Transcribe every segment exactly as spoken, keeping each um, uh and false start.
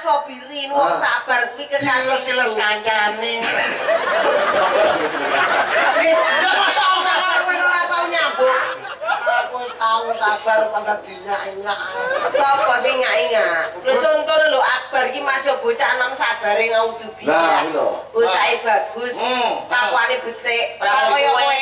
Sobirin wong sabar kuwi kekasih silos kancane. Ya masa wong sabar kowe ora tau nyambung. Aku tahu sabar pada dinyak-nyak. Sapa sing nyak-nyak? Lho contoh lho Akbar iki masih bocah nom sabare ngaudzubillah. Bocahe bagus, takwane becik, kaya kowe.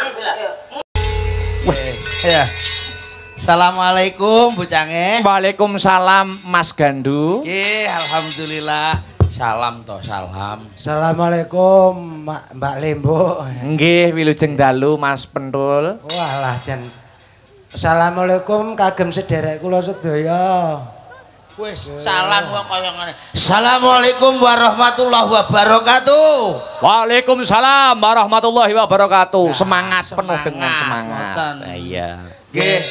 Ya. Assalamualaikum Bu Cange. Waalaikumsalam Mas Gandu. Nggih, alhamdulillah. Salam toh, salam. Assalamualaikum Mbak, Mbak Lembo. Nggih, wilujeng dalu Mas Pentul. Walah jan. Assalamualaikum kagem sederek kula sedaya. Wis, salam kok kaya ngene. Assalamualaikum warahmatullahi wabarakatuh. Waalaikumsalam warahmatullahi wabarakatuh. Nah, semangat, semangat, penuh dengan semangat. ngoten. Nah, iya. Nggih.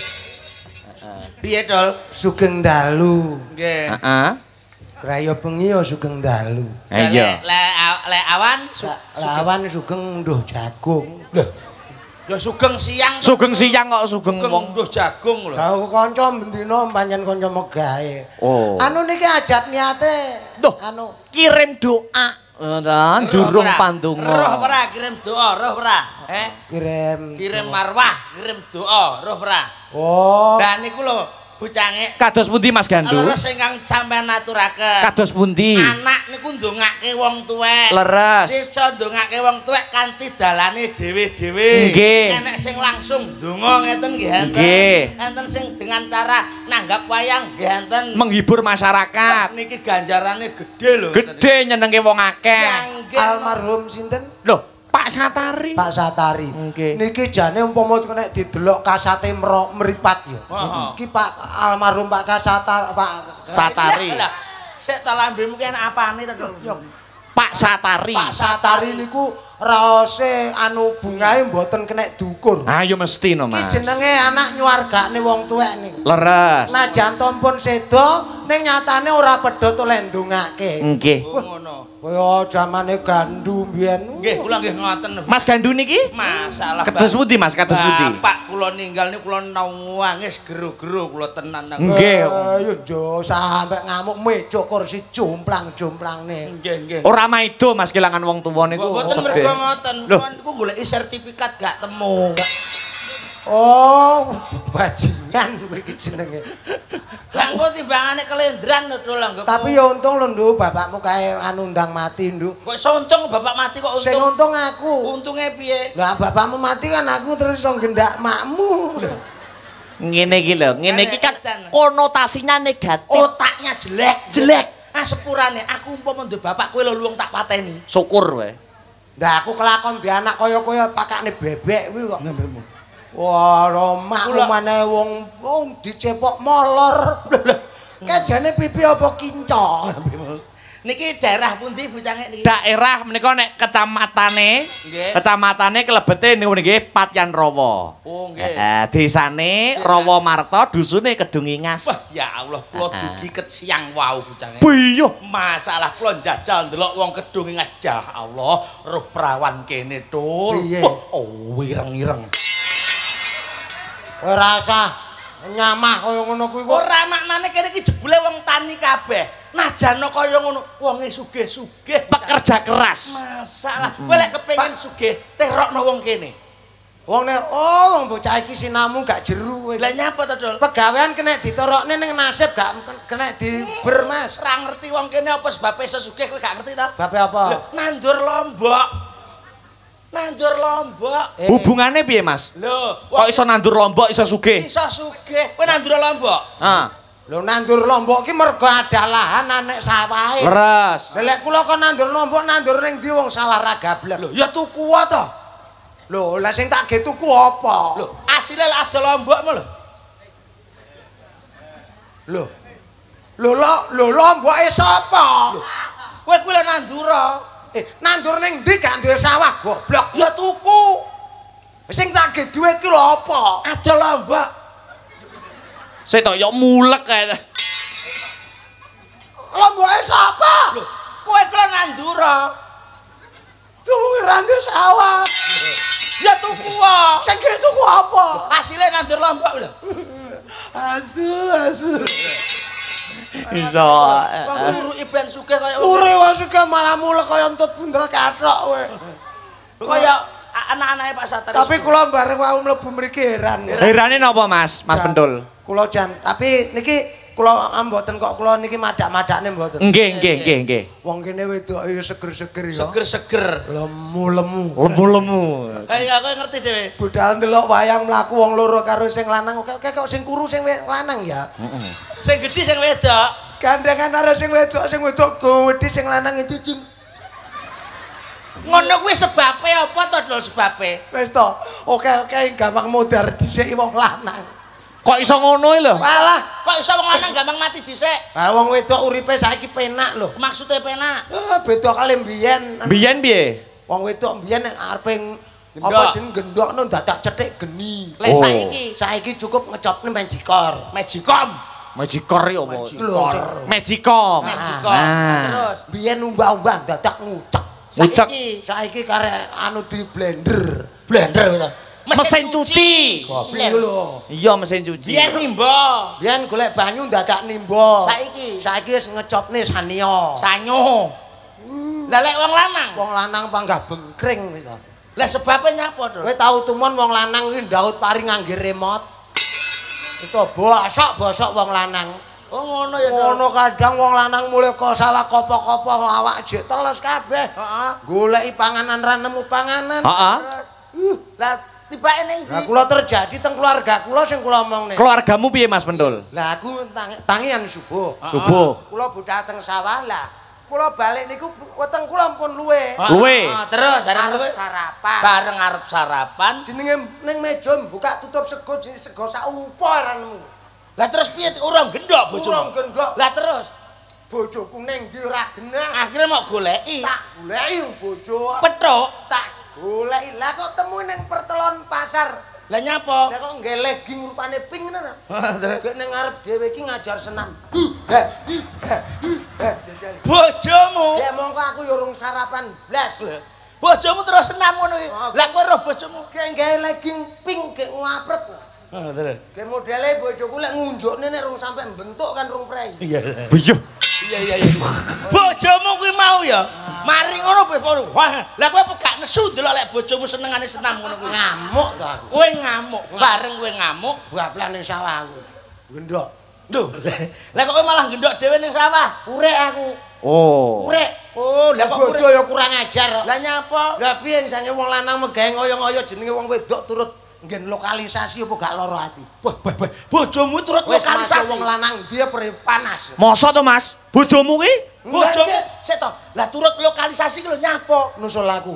Piye, Dol? Sugeng dalu. Nggih. Heeh. Raya bengi ya sugeng dalu. Iya. Le le awan Lawan sugeng nduh jagung. Lho. Ya sugeng siang. Sugeng siang kok sugeng wong. Nduh jagung lho. Kau kanca bendina pancen kanca megahe. Oh. Anu niki ajat niate. Duh. Anu Kirim doa. Ngoten, jurung pandonga. Roh ora kirim doa, roh ora. Eh? kirim Kirim marwah, kirim doa, roh ora. Oh. Lah niku lho, bocange Kados pundi Mas Gandu? leres ingkang sampean aturaken. Kados pundi? Anak niku ndongake wong tuwek. Leres. Dica ndongake wong tuwek kanthi dalane dhewe-dhewe. Nggih. Enek sing langsung ndonga ngeten nggih enten. Nggih. Enten sing dengan cara nanggap wayang nggih enten. Menghibur masyarakat. Niki ganjarane gedhe lho. Gede nyenengke wong akeh. Nggih. Almarhum sinten? Loh, Pak Satari. Pak Satari. Nggih. Niki jane umpama nek didelok kasate mero- meripat ya. Heeh. Iki Pak almarhum Pak Kasatar Pak Satari. Lah, sik ta lambemu ki enak apane to, Yo. Pak Satari. Pak Satari niku raose anu bungae mboten kena diukur. Ayo mesti no, Iki Mas. jenenge anak nyuwargane wong tuwek niku. Leres. Najan tompun sedo ning nyatane ora pedhot oleh ndongake. Nggih. Oh, ngono. Kaya zamane Gandu mbiyen. Nggih, kula nggih ngoten. Mas Gandu niki? Masalah Kados pundi Mas? Kados pundi? Bapak kula ninggal niku kula nangis gero-gero kula tenan. Nggih. Ayo jo sampe ngamuk mejuk kursi jomplang-jomplangne. Nggih, nggih. Ora maido Mas kelangan wong tuwa niku. Mboten sedih. mergo ngoten. Loh. Kula niku goleki sertifikat gak temu. Oh, bajingan kuwi iki jenenge. Lah engko timbangane kelendran lho Dol. Tapi ya untung lho Nduk, bapakmu kae anu ndang mati Nduk. kok iso untung bapak mati kok Sing untung. untung aku. Untunge piye? Lah bapakmu mati kan aku terus iso gendak makmu. Ngene iki lho, ngene iki kan konotasinya negatif. Otaknya jelek. Jelek. Ah sepurane aku umpama ndek bapak kowe lho luwung tak pateni. Syukur wae. Lah aku kelakon di anak kaya-kaya pakane bebek kuwi kok. Wah, romak maneh wong wong dicepok molor. Kajane pipi apa kinca? Niki daerah pundi bocange niki? Daerah menika nek kecamatane, Nggih. kecamatane klebete niku nggih Patyan Rawa. Oh nggih. Heeh, desane Rawa Marta, dusune Kedungingas. Wah, ya Allah, kula dugi ket siang wau bocange. Biyo. Masalah kula njajal ndelok wong kedung ngas ya Allah, roh perawan kene Dul. Piye? Oh, wireng-ireng. Kowe rasa nyamah kaya ngono kuwi kok. Ora maknane kene iki jebule wong tani kabeh. Najane kaya ngono, wonge sugih-sugih. Pekerja keras. Masalah kowe lek kepengin sugih, terokno wong kene. Wong nek oh wong bocah iki sinamung gak jeru kowe. Lah nyapa to, Dul? Pegawean kena ditorokne ning nasib gak kena diber Mas. Ora ngerti wong kene apa sebab iso sugih kowe gak ngerti to? Bape apa? Lho, nandur lombok. Nandur lombok. Eh, Hubungane piye, Mas? Lho, Kok iso nandur lombok iso sugih? iso sugih. Kowe nandur lombok. Ah, lho nandur lombok ki mergo ada lahan anek sawahe. leres. Lah lek kula kok nandur lombok nandur ning ndi wong sawah ra gablek. Lho, ya tuku wae to. Lho, lah sing tak ge tuku apa? Lho, asile lek ada lombokmu lho. Lho. Lho lo, lho lomboke sapa? Kowe kuwi lho nandura. Eh, nandur ning ndi gak duwe sawah goblok. Ya tuku. Sing tak ge dhuwit ki lho apa? Ada lombok. Sik to yo mulek kae. Lomboke sapa? Lho, kowe kuwi lho nandura. Tuwuh ra duwe sawah. Ya tuku wae. Sing ge tuku apa? Asile nandur lombok lho. Asu, asu. Iso. Wong uruke ben sugih kaya Ure wong sugih malah mulek kaya entut bundel kathok kowe. Kaya anak-anake Pak Satris. Tapi kula bareng wau mlebu mriki heran. Herane napa Mas? Mas Pendul. Kula jan, tapi niki kula mboten kok kula niki madak-madakne mboten. Nggih, nggih, nggih, nggih. Wong kene wedok ya seger-seger ya. Seger-seger. Lemu-lemu. Lemu-lemu. Kayak aku ngerti dhewe. Budal ndelok wayang mlaku wong loro karo sing lanang kok kok sing kuru sing lanang ya. Heeh. Sing gedhi sing wedok. Gandengan karo sing wedok, sing wedok gedhi sing lanang cicing. Ngono kuwi sebabe apa to Dol sebabe? Wis to. Oke-oke gampang modar dhisik wong lanang. Kok iso ngono lho? Walah, Kok iso wong lanang gampang mati dhisik? ha wong wedok uripe saiki penak lho. Maksudnya penak. Eh beda kali mbiyen. Biyen piye? Wong wedok mbiyen nek arepe Gendok. apa jeneng gendokno dadak cethik geni. Lek Oh. saiki Saiki cukup ngecopne Magicor. Magicom. Magicor yo apa? Magicor. Magicom. Magicom. Nah. Terus Biyen umbah-umbah dadak ngucek. Ngucek. saiki Saiki kare anu di blender. blender gitu. Mesin cuci. Goblok lho. Iya mesin cuci. Biyen nimba. Biyen golek banyu dadak nimba. Saiki Saiki wis ngecopne sanyo. sanyo. Lah lek wong lanang. Wong lanang panggah bengkring wis to. Lah sebabnya nyapa, Dul? Kowe tau tumon wong lanang kuwi ndaut pari ngangge remote. Itu bosok-bosok wong lanang. Oh ngono ya, Dul. Ngono kadang wong lanang mulai kok sawah kopo-kopo awak jek teles kabeh. Heeh. Goleki panganan ra nemu panganan. Heeh. Lah tibake ning Lah ndi? kula terjadi teng keluarga kula sing kula omongne. Keluargamu piye Mas Pendul? Lah aku tang tangian subuh. Subuh. Kula budal teng sawah lah. Kula balik niku weteng kula pun luwe. Luwe. Heeh, terus bareng Arep luwe. sarapan. Bareng arep sarapan. Jenenge ning meja buka tutup sego jenenge sego sak upo ra nemu. Lah terus piye urung gendok bojomu? Urung gendok. Lah terus Bojoku ning ndi ora genah. akhirnya mau goleki. Tak goleki bojo. Petruk. Tak goleki. Lah kok temu ning pertelon pasar. Lah nyapa? Lah kok nggae legging rupane pink ngono ta? Terus Gek ning ngarep dhewe iki ngajar senam. bojomu. Ya mongko aku ya urung sarapan blas. Bojomu terus senam ngono iki. Lah kowe roh bojomu. Gek nggae legging pink gek ngapret. Heeh, terus. Gek modele bojoku lek ngunjukne nek rung sampe bentuk kan rung prei. Iya. Biyuh. Iya iya iya. Bojomu kuwi mau ya. Mari ngono kowe. Wah, lah kowe apa gak nesu delok lek bojomu senengane senam ngono kuwi. Ngamuk to aku. Kowe ngamuk, bareng kowe ngamuk. Bablan ning sawah aku. Gendok. Lho, lah kok kowe malah gendok dhewe ning sawah. Urek aku. Oh. Urek. Oh, lah Lah kok bojo ya kurang ajar. Lah nyapa? Lah piye sange wong lanang megawe ngoyo-ngoyo jenenge wong wedok turut nggen lokalisasi apa gak lara ati. Wah, wah, wah. Bojomu turut Wis masuk lokalisasi. wong lanang dia pre panas. Masa to Mas? Bojomu ki? Bojomu sik to. Lah turut lokalisasi ki lho nyapa? Nusul aku.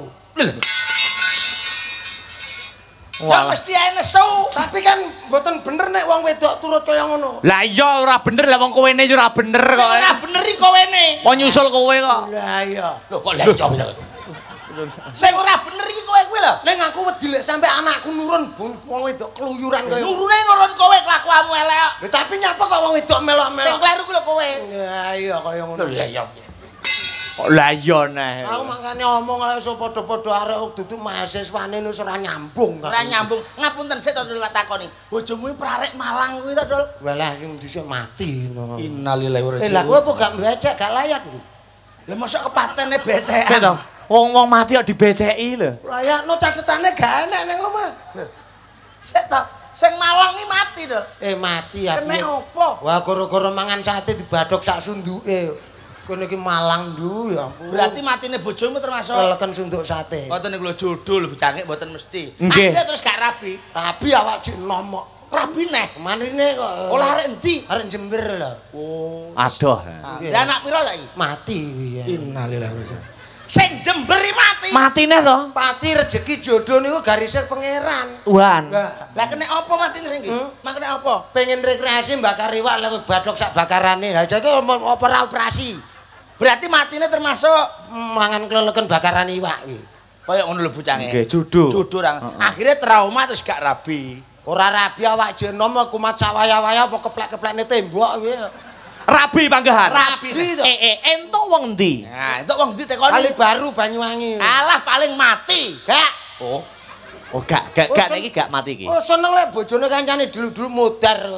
Ya mesti ae nesu. Tapi kan mboten bener nek wong wedok turut kaya ngono. Lah iya ora bener lah wong kowene yo ora bener Sing kok. ora bener iki kowene. Kok nyusul kowe kok. Lah iya. Lho kok lah iya bisa. Sing ora bener iki kowe kuwi lho. Ning aku wedi lek sampe anakku nurun wong wedok keluyuran kaya. Nurune nurun kowe kelakuanmu elek. Lha tapi nyapa kok wong wedok Sing melok-melok. kleru kuwi lho kowe. Lah iya kaya ngono. Lho iya iya. Kok lah iya neh. Aku makane omong lek iso padha-padha arek duduk mahasiswane wis ora nyambung. Ora nyambung. Ngapunten sik to Dul tak takoni. Bojomu iki prarek Malang kuwi to Dul. Walah iki dhisik mati ngono. Innalillahi wa Eh lah kowe apa gak becek gak layak lho. Lah mosok kepatene becek. Sik to. Wong-wong mati kok dibeceki lho. Layakno catetane gak enak ning omah. Sik to. Sing Malang iki mati to. Eh mati aku. Kene opo? Wah gara-gara mangan sate dibadhok sak sunduke. Kene iki Malang ndu ya ampun. Berarti matine bojomu termasuk leleken sunduk sate. mboten niku lho jodul bocangke mboten mesti. Nggih. Akhirnya terus gak rabi. Tapi awak jek nomok. Rabi neh. Manine kok. Olah arek endi? arek Jember lho. Oh. Adoh. Lah anak pira saiki? Mati kuwi ya. Innalillahi wa inna Sing Jember iki mati. Mati neh to. Pati rezeki jodoh niku garise pangeran. Tuhan. Lah kena apa matine sing iki? Makne apa? Pengen rekreasi bakar iwak lek badhok sak bakarane. Lah jake apa ora operasi. Berarti matine termasuk Mangan keleleken bakaran iwak kuwi. kaya ngono lho bocange. Nggih, jodoh. Jodoh ra. Akhirnya trauma terus gak rabi. Ora rabi awak jek nom kumat sawaya-waya apa keplek-keplekne tembok kuwi. Rabi panggahan. Rabi to. Eh eh entuk wong ndi? Nah, entuk wong ndi tekoni? Kali baru Banyuwangi. Alah paling mati. Gak. Oh gak gak gak iki gak mati iki. Oh seneng lek bojone kancane dulu-dulu modar.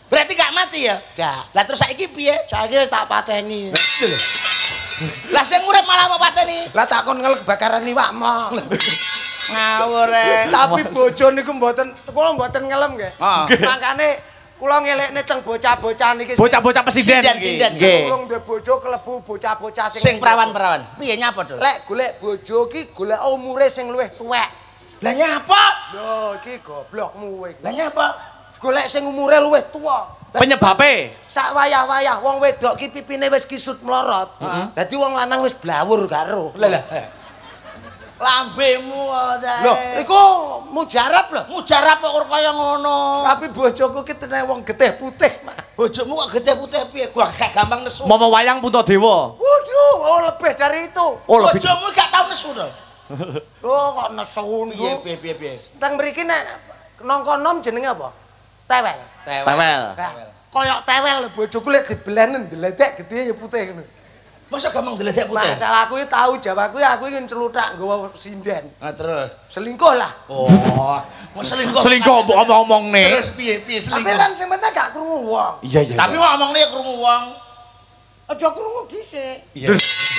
Berarti gak mati ya? Gak. Lah terus saiki piye? Saiki wis tak pateni. Lah sing urip malah mau pateni. Lah takon ngelek bakaran liwak mo. Ngawur e. Tapi bojo niku mboten kula mboten ngelem nggih. Makane kula ngelekne teng bocah-bocah niki. Bocah-bocah presiden nggih. Nggih. Urung duwe bojo klebu bocah-bocah sing sing perawan-perawan. Piye nyapa, Dul? Lek golek bojo ki golek umure sing luwih tuwek. Lah nyapa? Lho, iki goblokmu kowe. Lah nyapa? Golek sing umure luwih tuwa. Penyebabe Sak wayah-wayah wong wedok ki pipine wis kisut melorot. Dadi wong lanang wis blawur karo. Lah lah. Lambemu ta. Lho, iku mujarab lho. Mujarab kok kaya ngono. Tapi bojoku ki tenan wong getih putih, Mak. Bojomu kok gede putih piye? Gua gak gampang nesu. mau wayang Puntadewa. Waduh, oh lebih dari itu. Oh lebih. Bojomu gak tau nesu to. Oh kok nesu Piye niku. piye piye piye. Teng mriki nek nongko nom jenenge apa? Tewel. Tewel. Nah, koyok tewel lho bojoku lek dibelenen ndledek gedhe ya putih ngono. Masa gampang deledek putih? Masalah kuwi tahu Jawa kuwi aku iki celuthak nggawa sinden. Ah terus. Selingkuh lah. Oh, mau selingkuh. Selingkuh mbok omong-omongne. Terus piye piye Tapi selingkuh? kan sing penting gak krungu wong. Iya iya. Tapi mau ngomongne ya krungu wong. Aja krungu dhisik. Iya.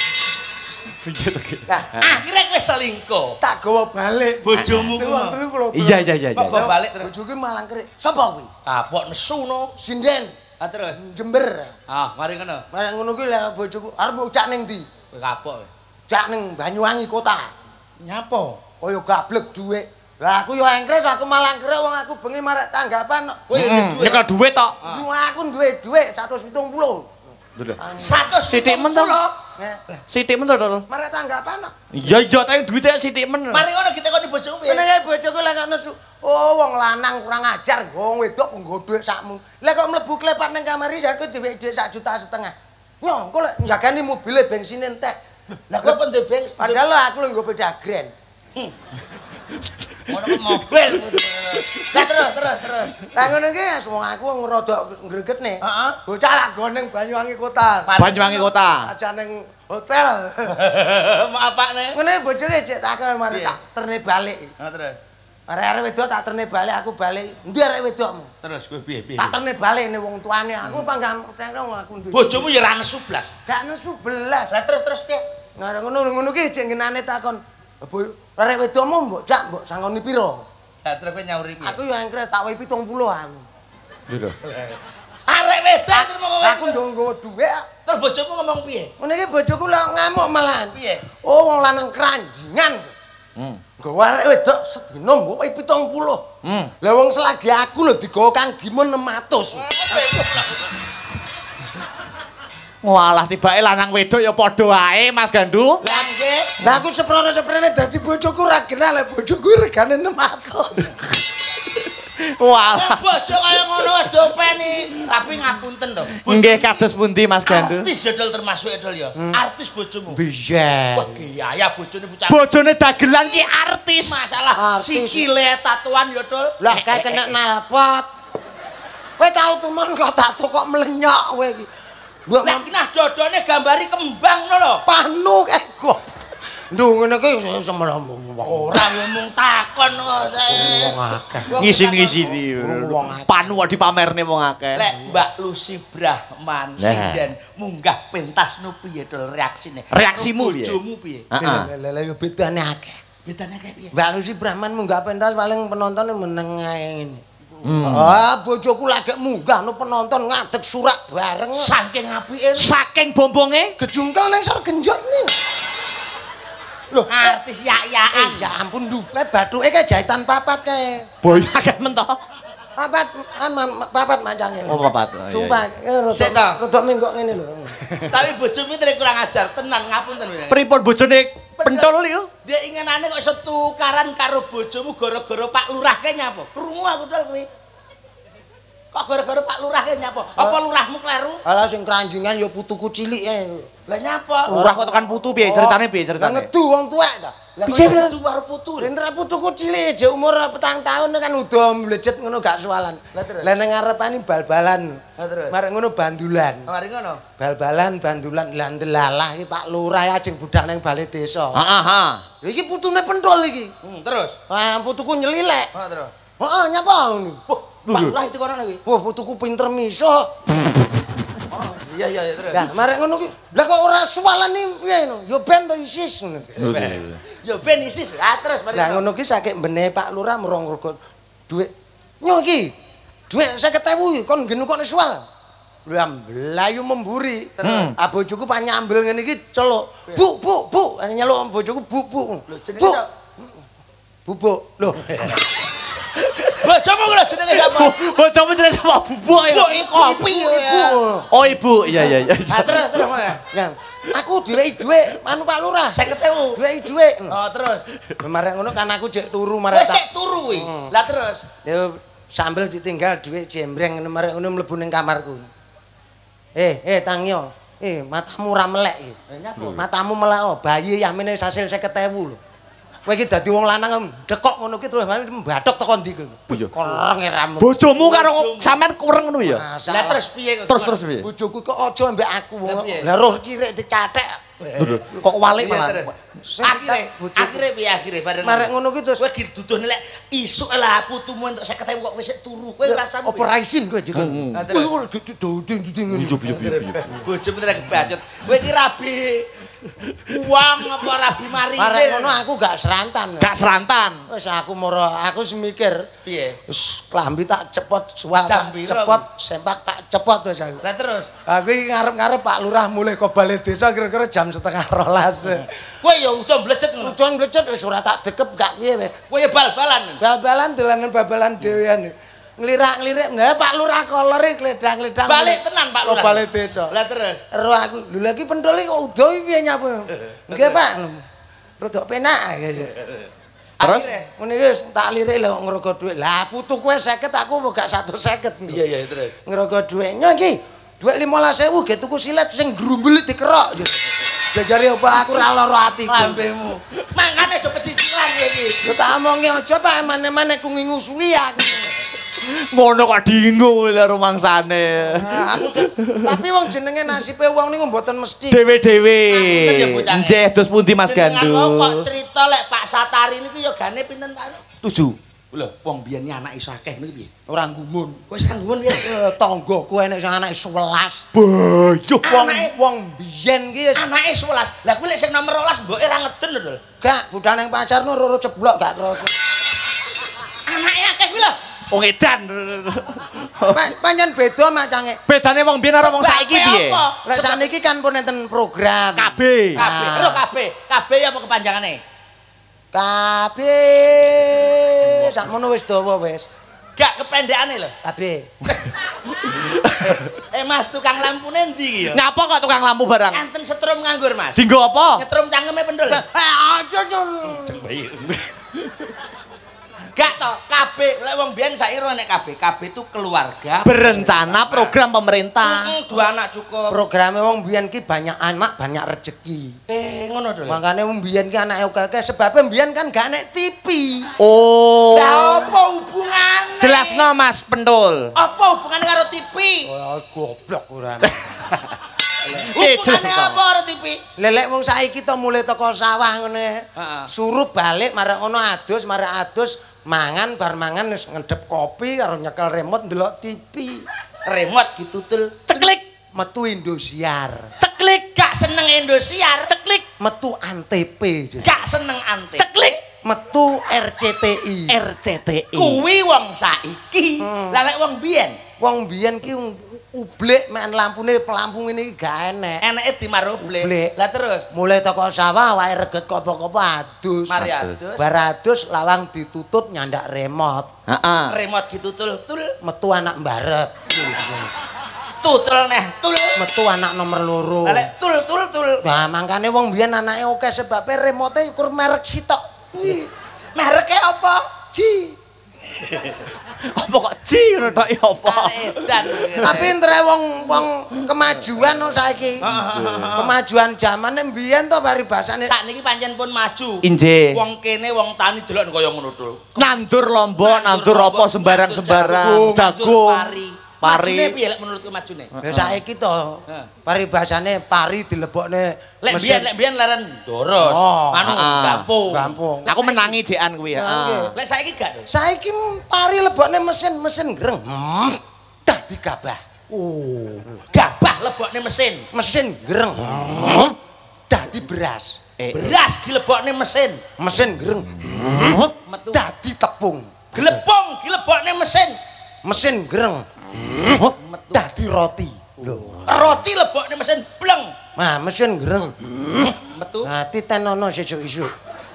Nah, Akhirnya kowe selingkuh. tak gawa balik Bojomu Wong ku. terus kula. Iya iya iya. Kok bawa balik terus? Bojoku malang kerik. Sapa kuwi? Kapok nesu no. Sinden Ah terus. Jember. Ah, mari ngono. Marang ngono kuwi lah bojoku arep cak ning ndi? Kowe kapok. Cak ning Banyuwangi kota. Nyapa? Kaya gablek dhuwit. Lah aku yo engkres aku malang kerik wong aku bengi marek tanggapan. Kowe Heeh, duwe. nyekel dhuwit tok. Duwe aku duwe dhuwit seratus pitung puluh. seratus Sithik men to. Sithik men to, Dul. Marek tanggapan. Iya iya tapi duwite sithik men. Mari ngono kita kok bojomu piye? Menenge bojoku lek nesu. Oh wong lanang kurang ajar, wong wedok nggo dhuwit sakmu. Lek kok mlebu klepat ning kamar ya aku dhuwit dhuwit sak juta setengah. Yo, engko lek njagani mobile bensin entek. Lah kok pendhe bensin. Padahal aku lho nggo beda grand. Ngono kok mobil. Lah terus terus terus. Lah ngono iki wong aku wong rada gregetne. Heeh. Bocah lak go ning Banyuwangi kota. Banyuwangi kota. Aja ning hotel. Maaf Pak ne. Ngene bojoke cek takon mari tak terne balik. Ah terus. Arek-arek wedok tak terne balik aku balik. Endi arek wedokmu? Terus kowe piye piye? Tak terne balik ning wong tuane aku panggam wong aku duwe. Bojomu ya ra nesu blas. Gak nesu belas. Lah terus terus piye? Ngarep ngono ngono ki cek ngenane takon. Arek wedokmu mbok jak mbok sangoni pira? Lah terus kowe nyauri piye? Aku yo engkres tak wehi pitung puluh an. Lho. Arek wedok terus ngomong. Aku ndong nggawa dhuwit. Terus bojomu ngomong piye? Ngene iki bojoku lak ngamuk malahan. Piye? Oh wong lanang keranjingan. Hmm. Nggawa arek wedok sedina mbok wehi pitung puluh. Hmm. Lah wong selagi aku lho digawa Kang Gimun enam ratus. Walah tibake lanang wedok ya padha wae Mas Gandu. Lah nggih. Lah aku seprene-seprene dadi bojoku ra kenal lek bojoku regane enam ratus. Walah. Bojo kaya ngono aja openi. Tapi ngapunten to. Nggih kados pundi Mas Gandu? Artis jadul termasuk edol ya. Artis bojomu. Bisa. Wah gaya bojone bocah. Bojone dagelan ki artis. Masalah Artis. sikile tatuan ya, Dul. Lah kae kena nalpot. Kowe tau temen kok tato kok melenyok kowe iki. Mbok Lah nah dodone gambari kembang ngono lho. panu kae kok. Ndung ngene iki semromo. Ora ngomong takon kok saya. Wong akeh. Ngisin-ngisini. Wong akeh. Panu kok dipamerne wong akeh. Lek Mbak Lucy Brahman Nah. sinden munggah pentas nu piye Dul reaksine? Reaksimu piye? Bojomu piye? Heeh. Lah yo bedane akeh. Bedane kae piye? Mbak Lucy Brahman munggah pentas paling penontonnya meneng ae ngene. Hmm. Ah, bojoku lagi munggah no penonton ngadeg surak bareng. Saking apike Saking bombonge Gejungkel nang sor genjot nih. Loh, artis yak-yakan. ya ampun dupe bathuke kae jahitan papat kae. boyo akeh men to. Papat an papat mancange. Oh papat. Oh, iya, Sumpah, Sik to. rodok menggok ngene lho. Tapi bojomu terus kurang ajar tenan ngapunten. iya. Pripun bojone pentol yo? Dia inginane kok iso tukaran karo bojomu gara-gara Pak Lurah ke nyapa? Krungu aku dol kuwi. Kok gara-gara Pak Lurah ke nyapa? Apa lurahmu kleru? Alah sing keranjingan ya putuku cilik ae. Lah nyapa? Lurah kok tekan putu piye ceritane piye Lah ceritane? ngedu wong tuwek ta. Lah Piye, piye? kudu karo putu. Lendra putuku cilik, jek umur petang tahun kan udah mlejet ngono gak sualan. Lah terus? Lah nang ngarepane bal-balan. Lah terus? Marek ngono bandulan. Mari ngono. Bal-balan bandulan lah ndelalah iki Pak Lurah ajeng budak nang balai desa. Heeh, heeh. Iki putune pentol iki. Hmm, terus. Ah putuku nyelilek. Oh, terus. Heeh, nyapa ngono? Wah, Pak Lurah itu kono kuwi. Wah, putuku pinter miso. Oh, iya iya terus. Lah, marek ngono ki. Lah kok ora suwalan iki piye ngono? Ya ben to isis ngono. Ya ben isis. Lah terus mari. Lah ngono ki saking mbene Pak Lurah merong rego dhuwit. Nyo iki. Dhuwit seket ewu iki kon nggen kok suwal. Lah mlayu memburi. Terus ah bojoku pak nyambil ngene iki celuk. Bu, bu, bu. Nyeluk bojoku bu, bu. Bu. Bubuk. Lho. Bojomu lho jenenge sapa? Bojomu jenenge sapa? Bubuk ya. Bubuk kopi ya. Oh ibu, iya iya iya. Ah terus terus mana? Nah, aku diweki dhuwit anu Pak Lurah. seket ewu. Diweki dhuwit. Oh terus. Marek ngono kan aku jek turu marek Wis sik turu kuwi. Lah terus. Ya sambil ditinggal dhuwit jembreng ngene marek ngono mlebu ning kamarku. Eh, eh Tangyo. Eh, matamu ora melek iki. Matamu melek oh, bayi yamene hasil seket ewu lho. Kowe iki dadi wong lanang dekok ngono ki terus mbathok teko ndi kowe? Koreng ramu. Bojomu karo sampean kurang ngono ya? Lah terus piye kok? Terus terus piye? Bojoku kok aja ambek aku. Lah roh cilik dicathek. Kok walik malah. Akhire, akhire piye akhire bareng. Marek ngono ki terus kowe diduduhne lek isuk lah putumu entuk seket ewu kok wis tuuru. Kowe rasamu apa ra isin kowe juga. Kowe dudung-dudung ngono. Bojomu tenan kebacut. Kowe iki rabi uang apa rabi mari. Marek ngono aku gak serantan. Gak serantan. Wis aku moro aku semikir piye? Wis klambi tak cepot suwal tak cepot sempak tak cepot wis aku. Lah terus. Aku iki ngarep-ngarep Pak Lurah mulai ke balai desa kira-kira jam setengah rolas. Kowe ya udah mblecet ngono. Udan mblecet wis ora tak dekep gak piye wis. Kowe ya bal-balan. Bal-balan dolanan babalan dhewean. Ngelirak-ngelirik, nah Pak Lurah kolor iki gledang-gledang. Balik tenan Pak Lurah. Balai desa. Lah terus. Ero aku, lho lagi pentol iki kok udo piye nyapu. Nggih Pak. Rodok penak gitu. Terus ngene iki tak lirik lho ngrogo dhuwit. Lah putu kowe seket aku kok gak seratus lima puluh. Iya iya terus. Ngrogo dhuwit. Nyo iki dhuwit limolas ewu ge tuku silet sing grumbul dikerok. Jajare apa aku ora lara atiku. Lambemu. Mangkane aja pecicilan kowe iki. Yo tak omongi aja Pak emane-emane ku ngingusui aku. ngono kok dingu lho rumangsane. Nah, aku tapi wong jenenge nasibe wong niku mboten mesti. Dewe-dewe. Nggih, dos pundi Mas Gandu? Kok cerita lek Pak Satari niku ya gane pinten Pak? tujuh. Lho, wong biyen iki anake iso akeh niku piye? Ora gumun. Wis ra gumun piye? Tanggoku enek sing anake sewelas. Bayuh Wong wong biyen ki wis anake sewelas. Lah kuwi lek sing nomor rolas mboke ra ngeden lho, Dul. gak budane pacarmu roro ceblok gak krasa. Anake akeh kuwi lho. Wong edan. Pancen beda macange. Bedane wong biyen karo wong saiki piye? Lek saniki kan pun enten program. K B. K B. Lho K B. K B apa kepanjangane? K B. Sakmono wis dawa wis. Gak kependekane lho. K B. Eh Mas, tukang lampu endi iki ya? Ngapa kok tukang lampu barang? Enten setrum nganggur, Mas. Dinggo apa? Nyetrum cangkeme pendul. Eh aja yo. Gak to, K B lek wong biyen saiki ro nek K B. K B itu keluarga Berencana program pemerintah. Heeh, dua anak cukup. Programe wong biyen ki banyak anak banyak rezeki. Eh, ngono to. Makane wong biyen ki anake akeh sebab biyen kan gak nek T V. Oh. Lah apa hubungane? Jelasno Mas Pentul. Apa hubungane karo T V? Oh, goblok ora. Hubungane apa karo T V? Lelek wong saiki to mulai teko sawah ngene. Heeh. Suruh balik marek ngono adus, marek adus mangan bar mangan wis ngedep kopi karo nyekel remote ndelok T V. Remote ditutul Ceklik, Metu Indosiar. ceklik, gak seneng Indosiar, ceklik, Metu Antv. gak seneng Antv. ceklik. Metu R C T I. R C T I. Kuwi wong saiki. Hmm. Lah lek wong biyen, Wong biyen ki ublek main lampune pelampu ngene gak enek. eneke dimarublek. Ublek. Lah terus Mulai teko sawah wae reget kopo-kopo adus. mari adus. Bar adus lawang ditutup nyandak remote. Heeh. Remote ditutul tul, Metu anak mbarep. tutul neh tul. Metu anak nomor loro. Lah lek tul tul tul. Nah, makane wong biyen anake akeh sebabe remote ukur merek sitok. Kuwi Mereke apa? Ji. Apa kok ji ngono tok ya apa? Edan. Tapi entre wong wong kemajuan no saiki. Kemajuan zamane mbiyen to paribasane. Sakniki pancen pun maju. Injih. Wong kene wong tani delok kaya ngono tul. Nandur lombok, nandur apa sembarang-sembarang, Nandur jagung. pari. Pari. Majune piye lek menurutku majune? Ya saiki to. Paribasane pari dilebokne lek biyen lek biyen leren doros, anu gampung. Gampung. Aku menangi jekan kuwi ya. Lek saiki gak. Saiki pari lebokne mesin mesin greng. Dadi gabah. Oh, gabah lebokne mesin. Mesin greng. Dadi beras. Beras dilebokne mesin. Mesin greng. Metu. Dadi tepung. Glepung dilebokne mesin. Mesin greng. Dadi roti. Lho, roti lebokne mesin bleng. Nah, mesin greng. Metu. Nah, titenono sesuk isuk.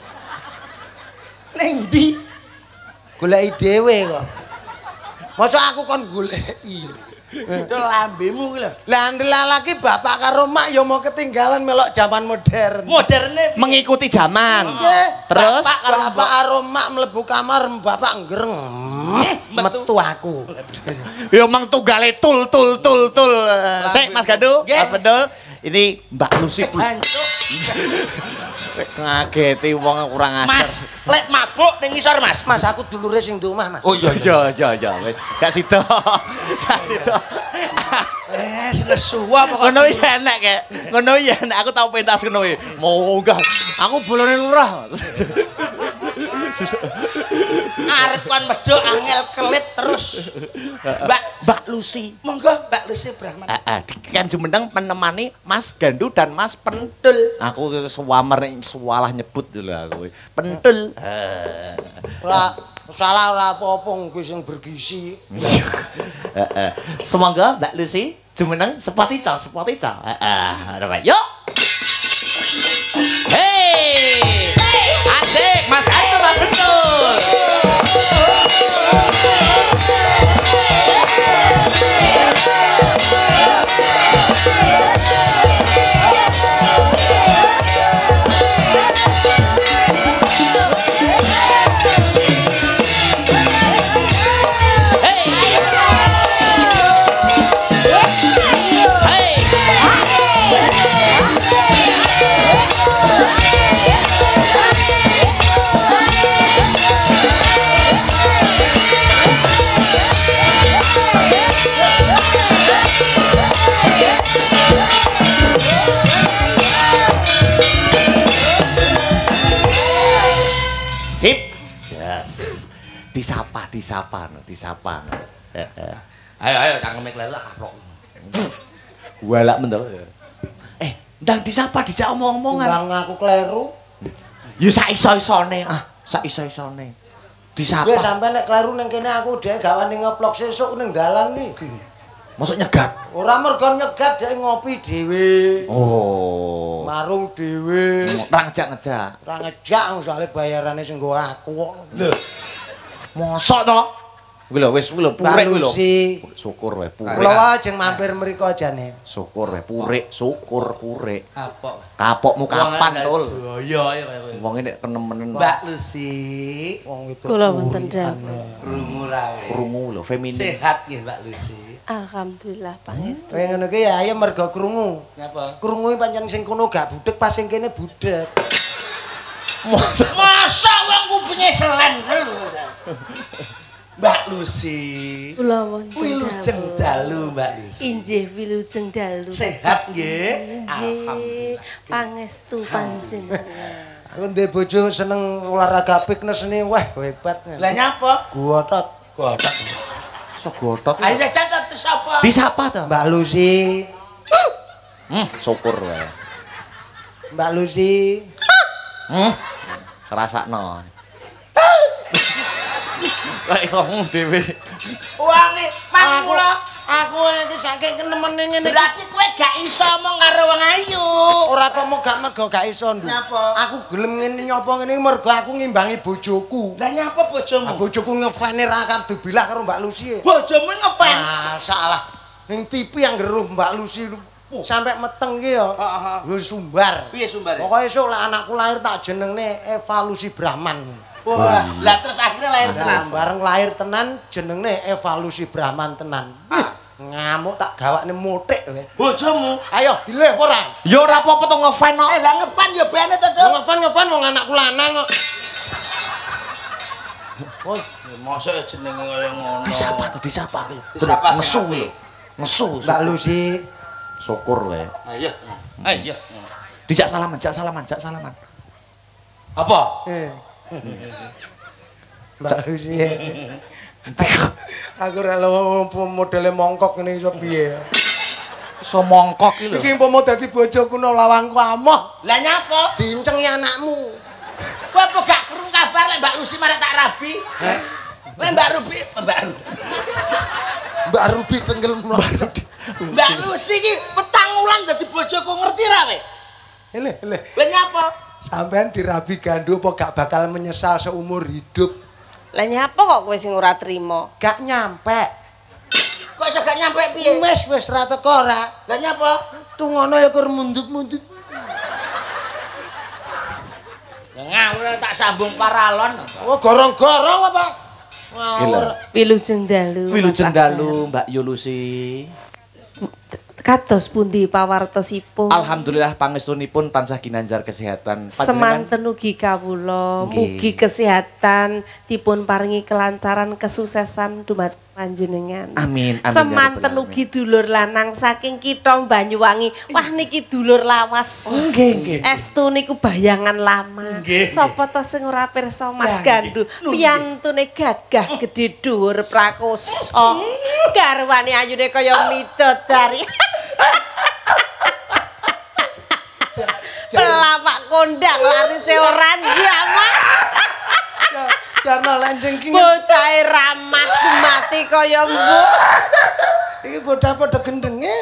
Ning ndi? Goleki dhewe kok. Masa aku kon goleki. Itu lambemu kuwi lho. Lah ndelalaki bapak karo mak ya mau ketinggalan melok zaman modern. Moderne mengikuti zaman. Nggih. Terus bapak karo bapak karo mak mlebu kamar bapak ngreng. Metu aku. Ya mang tunggale tul tul tul tul. Sik Mas Gandu, Mas Bedul. Ini Mbak Lucy. Jancuk. Ngageti wong kurang ajar. Mas, lek mabuk ning ngisor, Mas. Mas aku dulure sing di omah, Mas. Oh iya iya iya iya wis. Gak sida. Gak sida. Eh, nesu apa kok. Ngono ya enak kek. Ngono ya enak aku tau pentas ngono iki. Munggah. Aku bolone lurah. Arep kon medhok angel kelit terus. Mbak Mbak Lucy. Monggo Mbak Lucy Brahman. Heeh, kan jumeneng menemani Mas Gandu dan Mas Pentul. Aku suwamer suwalah nyebut lho aku. Pentul. Ora salah ora apa-apa kuwi sing bergizi. Heeh. Semoga Mbak Lucy jumeneng sepotica, sepotica. Heeh. Yuk. Hei. Asik Mas Gandu Mas Pentul. Sip. Yes. Disapa, disapa, no, disapa. No. Ayo ayo cangkeme kleru tak kaplok. Walak mendel. Eh, ndang disapa dijak omong-omongan. Bang aku kleru. Ya sak iso-isone, ah, sak iso-isone. Disapa. Nggih sampe nek kleru ning kene aku dhek gawane ngeplok sesuk ning dalan iki. Masuk nyegat. Ora mergo nyegat dhek ngopi dhewe. Oh. Marung dhewe. Ora ngejak-ngejak. Ora ngejak soalnya bayarane sing nggo aku kok. Lho. Mosok to? Kuwi lho wis kuwi lho purik kuwi lho. Syukur wae purik. Kula wae jeng mampir mriko jane. Syukur wae purik, syukur purik. Kapok. Kapokmu kapan, Tul? Iya ya kaya. Wong iki nek kenemenen. Mbak Lucy, Wong itu. Kula wonten dawuh. krungu ra. Krungu lho feminin. Sehat nggih Mbak Lucy. Alhamdulillah pangestu. Kowe ngono ki ya ayo mergo krungu. Napa? Krungu pancen sing kono gak budek pas sing kene budek. Masa wong kupinge selen lho. Mbak Lucy. Kula wonten Wilujeng dalu Mbak Lucy. Injih wilujeng dalu. Sehat nggih? Injih pangestu panjenengan. Aku ndek bojo seneng olahraga fitness ini, wah hebat. Lah nyapa? Gotot. Gotot. So gotot. Ayo cacat sapa? Disapa to? Mbak Lucy. Hmm, syukur wae. Mbak Lucy. Hmm. Rasakno. Lah iso dhewe. Wangi mangkula. Aku iki saking kenemene ngene iki. Berarti kowe gak iso omong karo wong ayu. Ora kok mau gak mergo gak iso, Nduk. Nyapa? Aku gelem ngene nyapa ngene mergo aku ngimbangi bojoku. Lah nyapa bojomu? Ah, bojoku ngefane ra kartu bilah karo Mbak Lucy. Bojomu ngefan. Ah, salah. Ning T V yang geruh Mbak Lucy sampai meteng ki ya. Heeh. Wis sumbar. Piye sumbare? Pokoke esuk lek anakku lahir tak jenengne Eva Lucy Brahman. Wah, lah terus akhirnya lahir Nah, tenan. bareng lahir tenan jenengne Eva Lucy Brahman tenan. Ngamuk tak gawakne motik kowe. Bojomu. Ayo dileh ora? Ya ora apa-apa to ngefan kok. Eh, lah ngefan ya bene to, Wong Dok. ngefan-ngefan wong anakku lanang kok. Oh, mosok jenenge kaya ngono. Disapa to, disapa ki. Disapa nesu lho. Nesu. Mbak Lucy. Syukur wae. Ayo. Ayo. Dijak salaman, jak salaman, jak salaman. Apa? Eh. Mbak Lucy. Aku ora lho modele mongkok ngene iso piye. Iso mongkok iki lho. Iki umpama dadi bojoku no lawangku amoh. Lah nyapa? Dincengi anakmu. Kowe apa gak kerung kabar lek Mbak Lucy marek tak rabi? Heh. Lek Mbak Ruby, Mbak Ruby. Mbak Ruby tenggelam mlaku. Mbak Lucy iki petang wulan dadi bojoku ngerti ra kowe? Lho, lho. Lah nyapa? Sampean dirabi gandu apa gak bakal menyesal seumur hidup? Lah nyapa kok kowe sing ora trima? Gak nyampe. Kok iso gak nyampe piye? Wis wis ra teko ora. Lah nyapa? Tungono ya kur mundup-mundup. Ya ngawur tak sambung paralon. Oh, gorong-gorong apa? Ngawur. Wilujeng dalu. Wilujeng dalu Mbak Yulusi. Kados pundi pawartosipun? Alhamdulillah pangestunipun tansah ginanjar kesehatan. Semanten ugi kawula, mugi kesehatan dipun paringi kelancaran kesuksesan dumateng panjenengan. Amin, amin. Semanten ugi dulur lanang saking kitha Banyuwangi. Wah niki dulur lawas. Nggih, nggih. Estu niku bayangan lama. Sapa to sing ora pirsa Mas Gandu? Piyantune gagah gedhe dhuwur prakosa. Garwane ayune kaya midodari. Pelawak kondang larise ora jamak. Karena lenjeng ki Bocah ramah mati kaya mbok. iki bodha padha gendenge.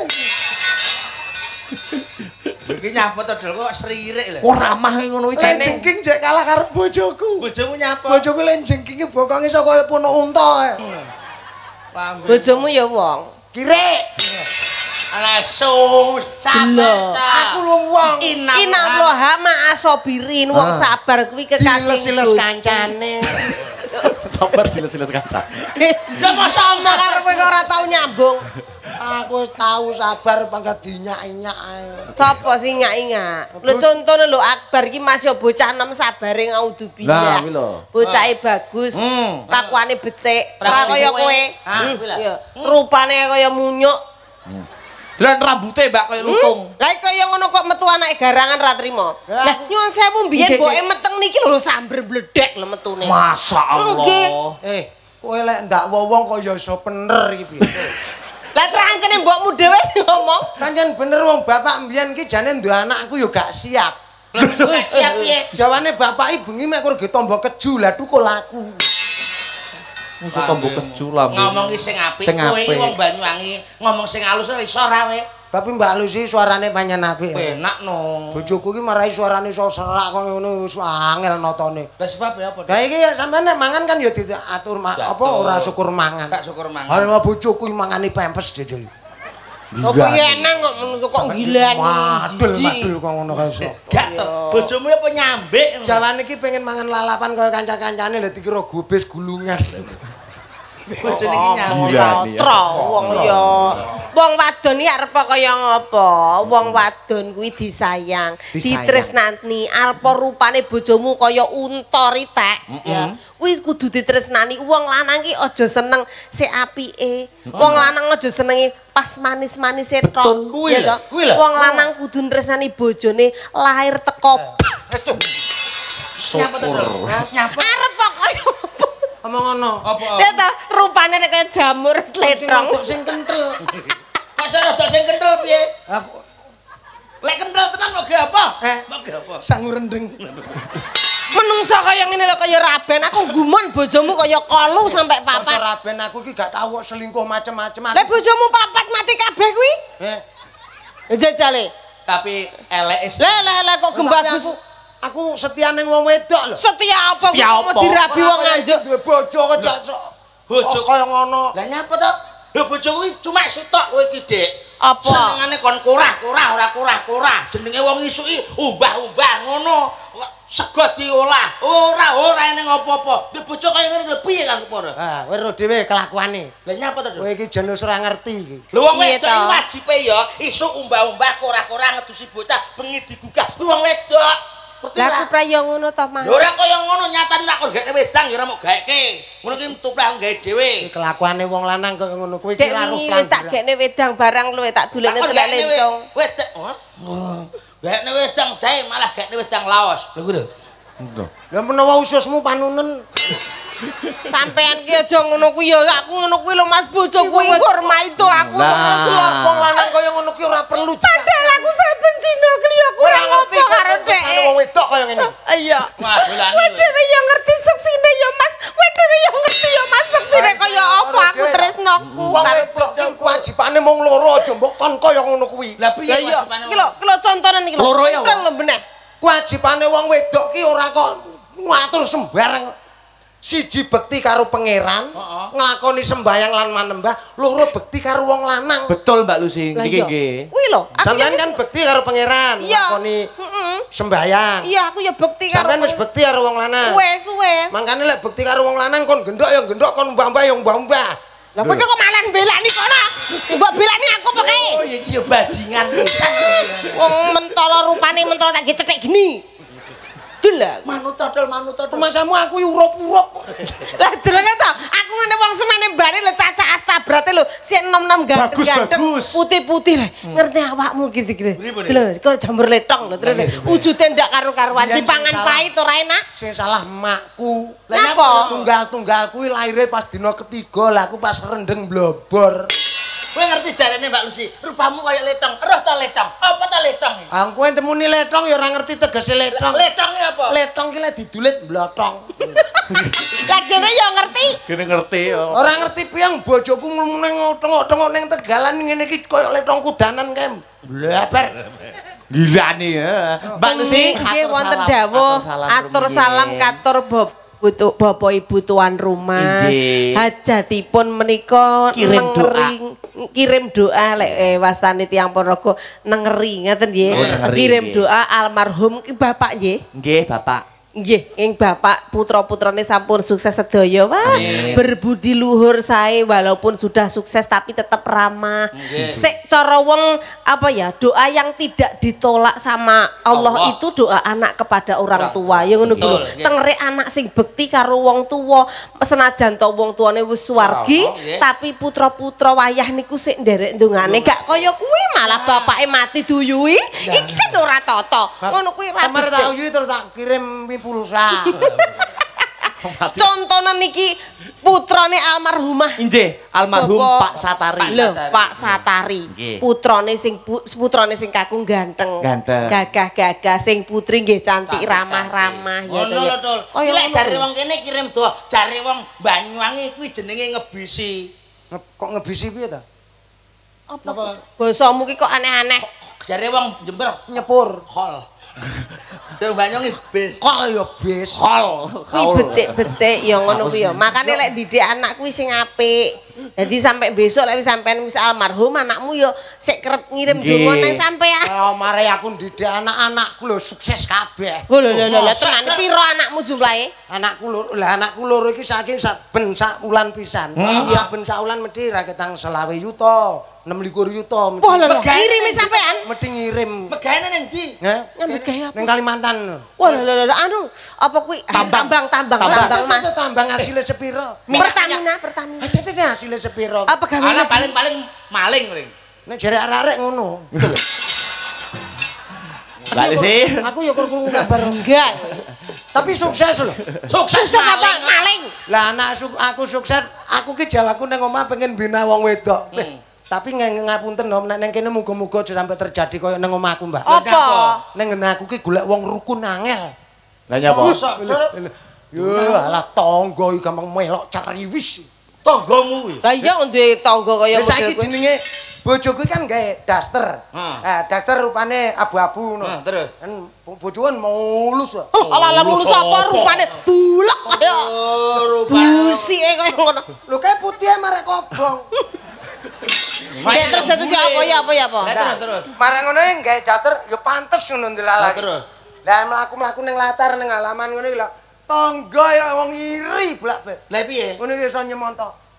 Iki nyapa to Dul kok sririk lho. Oh ramah ngono iki jane. Lenjeng ki jek kalah karo bojoku. Bojomu nyapa? Bojoku lenjeng ki bokonge iso kaya punuk unta. Bojomu ya wong. Kirek. Ala sus, sabar ta. Aku lu wong. Inallah ma'asobirin wong sabar kuwi kekasih Siles kancane. Sabar jelas-jelas kaca. Lah mosok Sak karepe kok ora tau nyambung. Aku wis tau sabar pangkat dinyak-nyak ae. Sapa sing nyak-nyak? Lho contone lho Akbar iki masih bocah enom sabare ngaudzubillah. Lah, kuwi lho. Bocahe bagus, lakuane becik, ora Praksi kaya kowe. kowe. Ah, kuwi lho. Iya, rupane kaya munyuk. Delan rambute Mbak kaya lutung. Lah kaya ngono kok metu anake garangan ra trima. Lah nyuwun sewu mbiyen mboke meteng niki lho sambar bledek lho metune. Masya Allah. Nggih. Eh, kowe lek ndak wong kok ya iso bener iki piye. Lah trancene mbokmu dhewe sing ngomong. Pancen bener wong bapak mbiyen ki jane duwe anakku ya gak siap. Lah gak siap piye? Jawane bapake bengi mek kur ge tombo keju lah tukul aku. Musuh tombo keju lah. Ngomong ki sing apik, Sing kowe apik. wong Banyuwangi ngomong sing halus iso ora kowe? Tapi Mbak Lucy suarane pancen apik. Enak no. Bojoku ki marai suarane iso serak kok ngono wis angel notone. Lah sebab ya apa? Lah iki ya sampean nek mangan kan ya diatur ma apa Diatur. ora syukur mangan. Gak syukur mangan. Ana bojoku mangani pempes dhewe. Apa enak kok menungso kok gilani. Madul-madul kok ngono kae iso. Gak to. Bojomu apa nyambik? Jawane iki pengen mangan lalapan kaya kanca-kancane lha dikira gubes gulungan. Bojone iki nyambik. Gilani. Tro wong ya. Wong wadon iki arep kaya ngapa? Wong wadon kuwi disayang, Disayang. ditresnani. Arep rupane bojomu kaya unta ritek, ya. Kuwi kudu ditresnani. Wong lanang ki aja seneng sik apike. Wong lanang aja senengi pas manis-manise tok. Betul, kuwi Ya lho, toh? kuwi lho. Wong lanang kudu tresnani bojone lahir teko. Nyapa to? Dul? Nyapa? Arep kok kaya apa? Omong ngono. Apa? Ya toh, rupane nek kaya jamur Sing tletrong. rodok sing kentel. Kok iso rada sing kenthel piye? Aku Lek kenthel tenan mau ge apa? Eh. Mau ge apa? sangu rendeng. Menungso kaya ngene lho kaya raben aku gumun bojomu kaya kolu sampai Papat papat. raben aku ki gak tau kok selingkuh macem-macem. Lah bojomu papat mati kabeh kuwi? Eh, Jajale. Tapi elek is. Lah lah lah kok tapi gembagus. aku aku setia ning wong wedok lho. Setia apa Setia kok mau apa? dirabi Ora wong kaya nganjuk. iki duwe bojo kok jak Bojo kaya ngono. Lah nyapa to? Lho bojo kuwi cuma sitok kowe iki, Dik. Apa? Senengane kon kurah-kurah ora kurah-kurah. Jenenge wong isuki umbah-umbah ngono. Sego diolah. Ora ora eneng apa-apa. Lho bojo kaya ngene piye kang kepara? Ah, kowe ro dhewe kelakuane. Lah nyapa to? Kowe iki jen wis ora ngerti iki. Lho wong Piye wedok to? iki wajibe ya isuk umbah-umbah kurah-kurah ngedusi bocah bengi digugah. Kuwi wong wedok. Lah aku prayo ngono to, Mas. Ya ora kaya ngono nyatane tak kon gaekne wedang ya ora mau gaeke. Ngono ki tupleh aku gawe dhewe. Kelakuane wong lanang kaya ngono kuwi Dek kira wingi wis tak gaekne wedang barang luwe tak dulene telek lencong. Wedang. Oh. Gaekne wedang jae malah gaekne wedang laos. Lho kuwi lho. Lah menawa ususmu panunen Sampean ki aja ngono kuwi ya aku ngono kuwi lho Mas bojo kuwi ngurmai to aku terus lho wong lanang kaya ngono kuwi ora perlu padahal aku saben dina kliya aku ora ngerti karo dhek wong wedok kaya ngene iya wah dolane kowe dhewe ya ngerti seksine ya Mas kowe dhewe ya ngerti ya Mas seksine kaya apa aku tresnoku wong wedok ki kewajibane mung loro aja mbok kon kaya ngono kuwi lah piye wajibane iki lho iki lho contonan iki lho loro ya meneh kewajibane wong wedok ki ora kok ngatur sembarang siji bekti karo pangeran nglakoni sembayang lan manembah loro bekti karo wong lanang betul Mbak Lucy niki nggih kuwi lho sampeyan kan bekti karo pangeran nglakoni sembayang iya aku ya bekti karo sampeyan wis bekti karo wong lanang wis wis mangkane lek bekti karo wong lanang kon gendok ya gendok kon mbah-mbah ya mbah-mbah lah kowe kok malah belani kono mbok belani aku pokoke oh iki ya bajingan pisan wong mentolo rupane mentolo tak cethek gini Gila, manut todol manut todol. Masamu aku urup-urup. Lah delenge to, aku ngene wong semene bare lho caca astabrate lho, sik enom-enom ganteng-ganteng, putih-putih lho. Ngerti awakmu gitu-gitu. Lho, kok jamur letong lho terus wujude ndak karo-karuan dipangan pahit ora enak. Sing salah emakku. Lah apa? Tunggal-tunggal kuwi laire pas dina ketiga, lah aku pas rendeng blobor. Kowe ngerti jarene Mbak Lucy, rupamu kaya letong. Roh ta letong? Apa ta letong? Ah kowe temuni letong ya ora ngerti tegese letong. Letong apa? Letong ki lek didulit blotong. Lah kene ya ngerti. Kene ngerti ya. Ora ngerti piye bojoku ning tengok-tengok ning tegalan ngene iki kaya letong kudanan kae. Blaber. Gilane ya. Mbak Lucy nggih wonten dawuh atur salam katur Bob Butuh Bapak Ibu tuan rumah. Hajatipun menika kirim doa. Kirim doa lek eh, wastane tiyang Ponorogo nengeri ngaten nggih. Oh, kirim doa almarhum ki Bapak nggih. Nggih, Bapak. Nggih, ing Bapak putra-putrane sampun sukses sedaya. Wah, berbudi luhur sae walaupun sudah sukses tapi tetap ramah. Sik cara wong apa ya, doa yang tidak ditolak sama Allah, Allah. Itu doa anak kepada orang tua. Ya ngono kuwi. Tengere anak sing bekti karo wong tuwa, senajan to wong tuane wis suwargi, tapi putra-putra wayah niku sik nderek ndongane gak kaya kuwi malah bapake mati duyui. Iki kan ora tata. Ngono kuwi ra Kamar tak uyuhi terus tak kirim pulsa. Contonan niki putrane almarhumah. Nggih, almarhum Pak Satari. Lho, Pak Satari. Putrane sing putrane sing kakung ganteng. Gagah-gagah sing putri nggih cantik ramah-ramah ya to ya. Oh, lek jare wong kene kirim doa, jare wong Banyuwangi kuwi jenenge ngebisi. Kok ngebisi piye ta? Apa? Basamu ki kok aneh-aneh. Jare wong Jember nyepur. Hol. Tuh Banyuwangi bis. Kol ya bis. Hol. Kuwi becik-becik ya ngono kuwi ya. Makane lek didik anak kuwi sing apik. Dadi sampai besok lek sampean wis almarhum anakmu ya sik kerep ngirim donga nang sampean. Ya mare aku ndidik anak-anakku lho sukses kabeh. Lho lho lho tenan piro anakmu jumlahe? Anakku loro. Lah anakku loro iki saking saben sak wulan pisan. Saben sak wulan mesti ra ketang selawe yuta. enam likur yuta mesti. Wah lho ngirimi sampean? Mesti ngirim. Megahane nang ndi? Nggih. Nyambut gawe apa? Ning Kalimantan. Wah lho lho lho anu apa kuwi tambang tambang tambang Mas. Tambang hasilnya sepiro? Pertamina, Pertamina. Jadi hasilnya sepiro? Apa gawe? Ana paling-paling maling ring. Nek jare arek-arek ngono. Mbak Lucy. Aku ya krungu kabar enggak. Tapi sukses loh. Sukses apa maling? Lah anak aku sukses, aku ki jawaku nang omah pengen bina wong wedok. Tapi ngapunten Om, nek nang kene muga-muga aja sampe terjadi kaya nang omahku, Mbak. Apa? Nang ngene aku ki golek wong rukun angel. Lah nyapa? Yo alah tangga iki gampang melok cariwis. Tanggamu kuwi. Lah iya duwe tangga kaya model. Saiki jenenge bojoku kan gawe daster. Eh daster rupane abu-abu ngono. Nah, terus. Kan bojoan mulus kok. Ala mulus apa rupane bulek kaya. Oh, rupane. Busike kaya ngono. Lho kae putih marek kobong. Ya terus terus apa ya apa ya apa? Terus terus. Marang ngono gawe daster ya pantes ngono ndelalake. Terus. Lah mlaku-mlaku ning latar ning halaman ngono iki lho. Tangga ya wong iri blak-blak. Lah piye? Ngono iki iso nyemonto.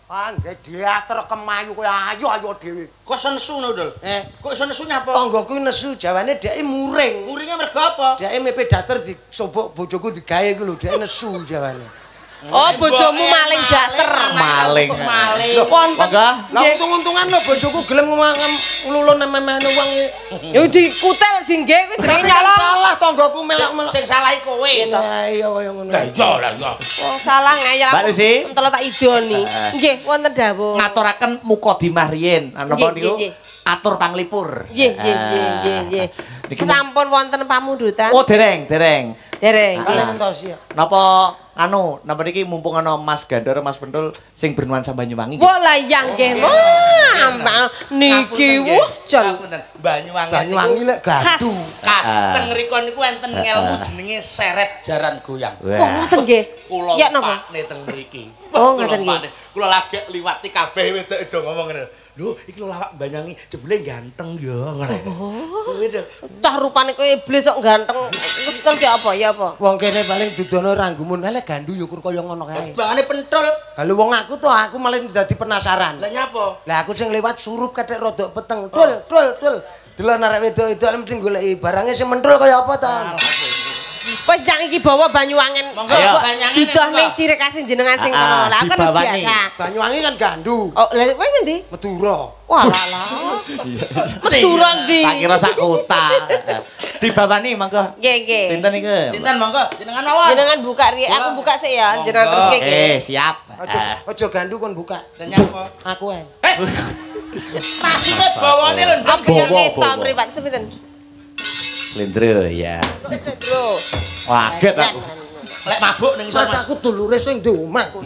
Ah, nggih diater kemayu kowe ayo-ayo dhewe. Kok iso nesu ngono, Dul? Eh, kok iso nesu nyapa? Tanggoku nesu jawane dheke muring. Muringe mergo apa? Dheke mepe daster disobok bojoku digawe iku lho, dheke nesu jawane. Oh, bojomu maling daster. Maling. Maling. Wonten. Lah untung-untungan lho bojoku gelem ngulun memehne wong. Ya dikutel dinggih kuwi jenenge Nyala nyolong. salah tanggoku melok-melok. Sing salah kowe to. Lah iya kaya ngono. Lah iya lah iya. Oh, salah ngayal Mbak aku. Lucy. Entel tak idoni. Nggih, wonten dawuh. Ngaturaken mukadimah riyin. Napa Nggih, niku? nggih, nggih. Atur panglipur. Nggih, nggih, nggih, nggih, nggih. Niki- Sampun wonten pamundutan. Oh, dereng, dereng. Dereng. Kali nggih. entos ya. Napa anu, napa niki mumpung ana Mas Gandor, Mas Pentul sing bernuansa Banyuwangi. Wah lah yang nggih. Wah, niki wuh jan. Banyuwangi. Banyuwangi lek gaduh. Kas Ah. teng mriku niku enten ngelmu jenenge seret jaran goyang. Oh, ngoten nggih. Kula Ya napa? pakne teng mriki. Oh, Kula ngoten nggih. pakne. Kula lagi liwati kabeh wedok do ngomong ngene. Lho, iki lho lawak Banyuwangi jebule ganteng ya ngono. Oh. Tah rupane kowe iblis kok ganteng. Terus kan ki apa ya apa? Wong kene paling dudono ranggumun lek gandu ya kur kaya ngono kae. Bangane pentul. Kalau wong aku tuh aku malah dadi penasaran. Lah nyapa? Lah aku sing lewat surup kadek rodok peteng. Dul, dul, dul. Delok arek wedok-wedok mesti goleki barangnya sing mentul kaya apa ta? Wis ndang iki bawa Banyuwangen. Monggo, Ayo, Banyuwangen, didoh monggo. ning ciri khas jenengan sing Ah, kono. ah, Lah kan wis dibawangi. biasa. Banyuwangi kan gandu. Oh, lha kowe ngendi? Madura. Wah lah lah. Madura ndi? Tak kira sak kota. Dibawani mangga. Nggih, nggih. Sinten niku? Sinten monggo jenengan mawon. Jenengan buka ri, aku buka sik ya. Jenengan terus Oke, nggih. siap. Aja aja gandu kon buka. Lah nyapa? Aku ae. Eh. Maksudnya bawane lho. Apa yang Bawa, ketok bawa. mripat sepiten? Slendro ya. Cedro. Waget aku. Lek mabuk ning Mas sana. aku dulure sing di omah kok.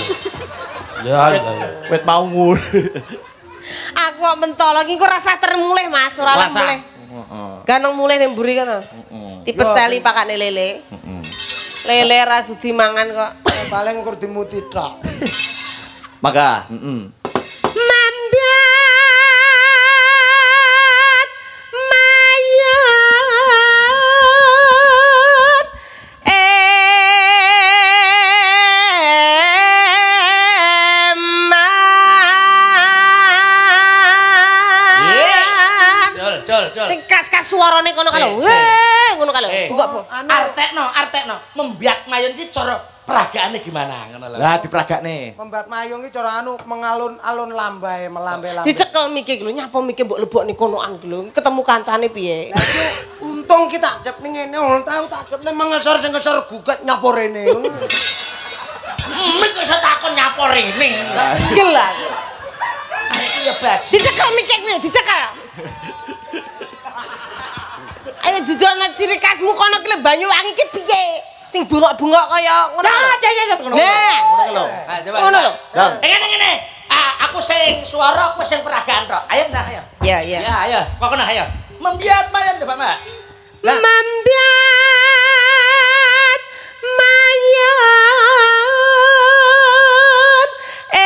Ya ya. Wit mau ngur. Aku kok mentolo iki kok rasa termulih Mas, ora lah Rasa. mulih. Heeh. Ganeng mulih ning mburi kono. Dipeceli pakane lele. Lele ra sudi mangan kok. Paling kur dimuti tok. Maka, heeh. Mambiat mayat eman. Dul, dul, dul. Sing kas-kas suarane kono kalau. Eh, Weh, ngono kalau. Eh. Enggak, Bu. Artekno, artekno. Membiak mayon iki cara peragaane gimana ngono lho. Lah diperagakne. Membat mayung iki cara anu mengalun-alun lambai, melambai-lambai. Dicekel mikir lho, nyapa mikir mbok lebok ning konoan lho. Ketemu kancane piye? Lah iki untung kita ajep ning ngene, ora tau tak ajep ning mengesor sing ngesor gugat nyapo rene. Mik kok iso takon nyapa rene. Gelang. Iki ya baji. Dicekel mikir kuwi, dicekel. Ayo didono ciri khasmu kono ki lho Banyuwangi ki piye? Sing bungok-bungok kaya ngono. Nah, ya ya ya ngono. Nah. Ngono lho. Ah, coba. Ngono lho. Eh ngene ngene. Ah, aku sing suara, kowe sing peragaan tok. Ayo nah, ayo. Ya, ya. Ya, ayo. Kok kena ayo. Membiat mayon coba, Mbak. Lah. Mambiat mayat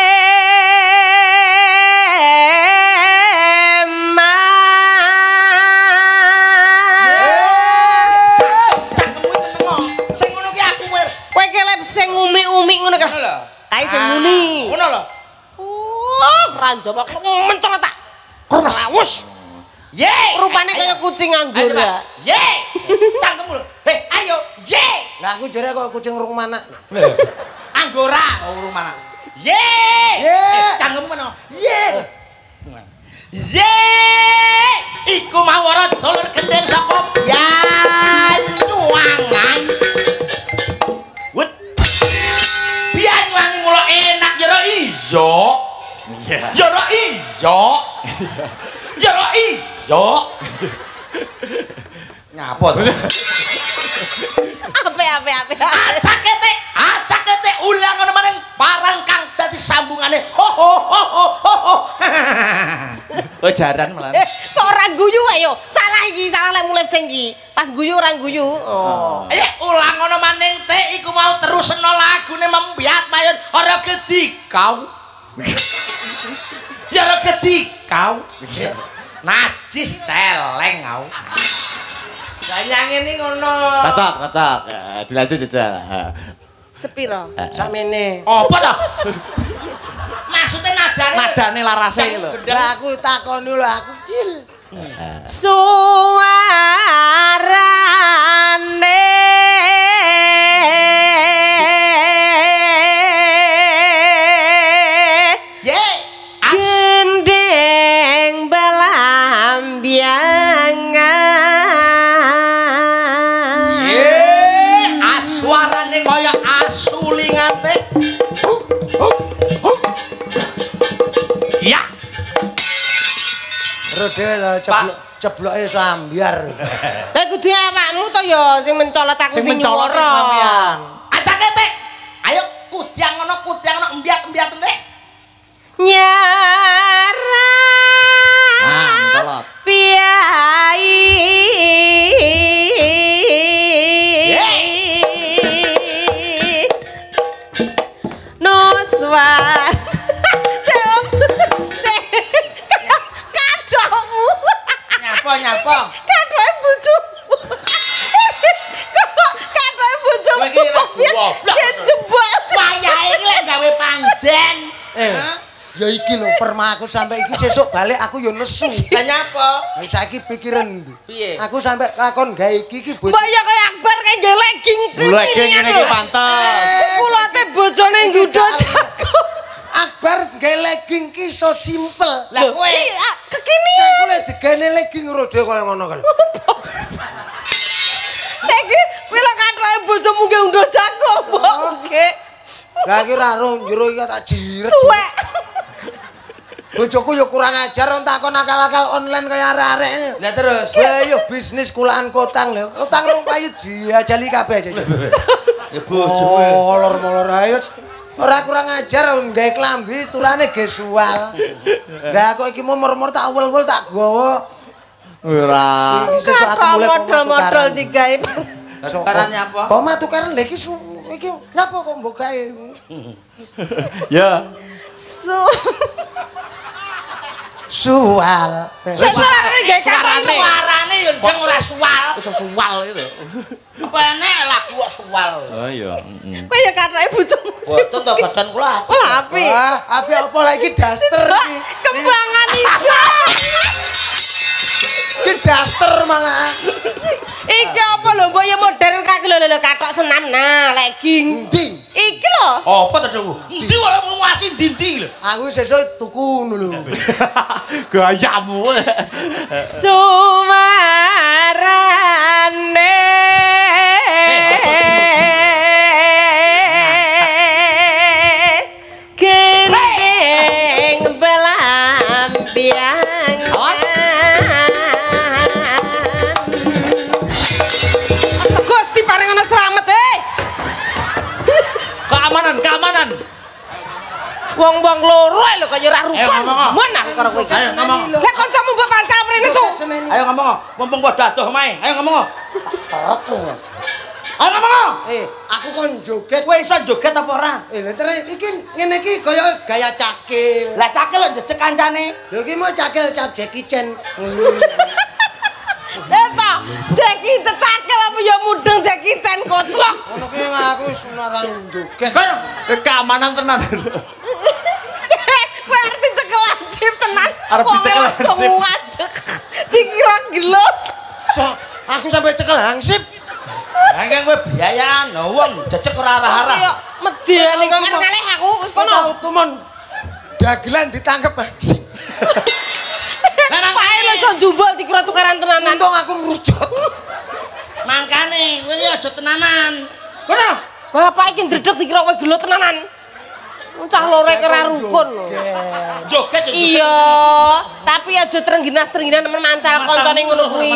eman. Cangkemmu iki meneng. Sing ngono ki aku wir. Kowe ki lep sing umi-umi ngono Ngono kan. lho. Kae sing Ah, muni. Ngono lho. Oh, ranjop aku mentor tak. Krawus. Ye. Rupane Ayo. kaya kucing Ayo, anggur Mbak. ya. Ye. Cangkemmu lho. Heh, ayo. Ye. Lah aku jare kok kucing rung mana. Anggora. Oh, urung mana. Ye. Ye. Eh, cangkemmu mana? Ye. Ye. Iku mawara dulur gendeng saka Banyuwangi. Wet. Banyuwangi mulo enak ya ora iya. Ya ora iya. Ya ora iya. Nyapa to? Ape ape ape. Acakete, acakete ulang ngono maning barang kang dadi sambungane. Ho ho ho ho ho. Oh jaran malah. Eh, kok ora guyu ayo. Salah iki, salah lek mulai sing iki. Pas guyu ora guyu. Oh. Ayo ulang ngono maning te iku mau terusno lagune Membiat Mayon ora gedikau. Ya ora gedikau. Najis celeng kau. Lah nyang ini ngono. Cocok, cocok. Eh, dilanjut aja. Sepiro? Sakmene. Apa to? nadane larase lho. Lah aku takoni lho aku cil. Suarane ye gendeng belambiangan ye aswarane kaya asu lingate ya Terus dhewe to ceblok cebloke iso ambiar. Lah kudu awakmu to ya sing mencolot aku sing nyuwara. Acake tek. Ayo kudyang ngono kudyang ngono embiat-embiat nek. Nyara. Nah, mencolot. Piai. Nuswat. Nyapa nyapa. Kathoke bojomu. Kathoke bojomu. Kowe iki ra goblok. Jebak. Wayahe iki lek gawe panjen. Eh, ya iki lho perma aku sampe iki sesuk balik aku ya nesu. Lah nyapa? Lah saiki pikiran. Piye? Aku sampe lakon gawe iki iki bocah. Mbok ya kaya Akbar kaya nggih legging. Legging ngene iki pantes. Kulote bojone nggodho jago. Akbar gawe legging ki so simpel. Lah kowe Kekini aku lek digene legging ro dhewe kaya ngono kan. Lagi kowe lek kathoke bojomu nggih undho jago, Mbok. Nggih. Lah iki ra ro njero iki tak jiret. Suwek. Bojoku ya kurang ajar takon akal-akal online kaya arek-arek. Lah terus. Lah yo bisnis kulaan kotang lho. Kotang rong payu diajali kabeh aja. Ya bojomu. Molor-molor ayo. Ora kurang ajar nggawe klambi turane gesual. Lah kok iki momor-mor tak wel-wel tak gawa. Ora. Iki sesuk aku mulai model-model digawe. Tukarannya apa? Poma tukaran lha iki iki napa kok mbok gawe? Ya. Su. Sual. Suarane nggih Suarane suarane yo ndeng ora suwal. Iso suwal itu. Apa enek lagu kok suwal. Oh iya, heeh. Kowe ya kathoke bojomu. Boten to badan kula. Wah, apik. Wah, apik apa lagi daster iki? Kembangan ijo. Iki daster malah. Iki apa lho, mbok ya modern kaki lho lho kathok senam nah, legging. Ndi? Iki lho. Apa to Dewu? Ndi kok muasi ndi-ndi lho. Aku sesuk tuku ngono lho. Gayamu. Sumarane. Gendeng belambiangan. Gusti paring ana slamet eh. Keamanan, keamanan. Wong-wong loro ae lho kaya ora rukun. Ayo ngomong. Men aku karo kowe iki. Ayo ngomong. Lah kancamu mbok pancam rene su. Ayo ngomong. Mumpung padha adoh mae. Ayo ngomong. Ayo ngomong. Eh, aku kon joget. Kowe iso joget apa ora? Eh, lha terus iki ngene iki kaya gaya cakil. Lah cakil lho jejeg kancane. Lho iki mau cakil cap Jackie Chan. Eta, Jackie cecakel apa ya mudeng Jackie Chan koclok. Ngono ki aku wis ora joget. Eh, keamanan tenan. Kowe arep dicekel langsip tenan. Arep dicekel langsip. Semua. Dikira gelo. So, aku sampai cekel hangsip. Lah kan kowe biayaan, lho wong jejeg ora arah-arah. Kaya medeni kok kan kalih aku wis Kono kono. tumon dagelan ditangkep hangsip. Memang pae lho iso jumbol dikira tukaran tenanan. Untung aku ngrujut. Mangkane kowe iki aja tenanan. Kono. Bapak iki ndredeg dikira kowe gelo tenanan. Cah lore kira rukun lho. Joget joget. Iya, tapi aja trengginas-trengginan temen mancal koncone ngono kuwi.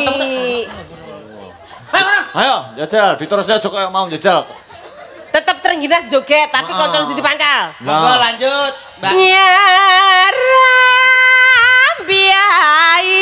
Ayo kono. Ayo, jajal, diterusnya aja kayak mau jajal. Tetep trengginas joget tapi koncone jadi pancal. Monggo lanjut, Mbak. Nyaram biai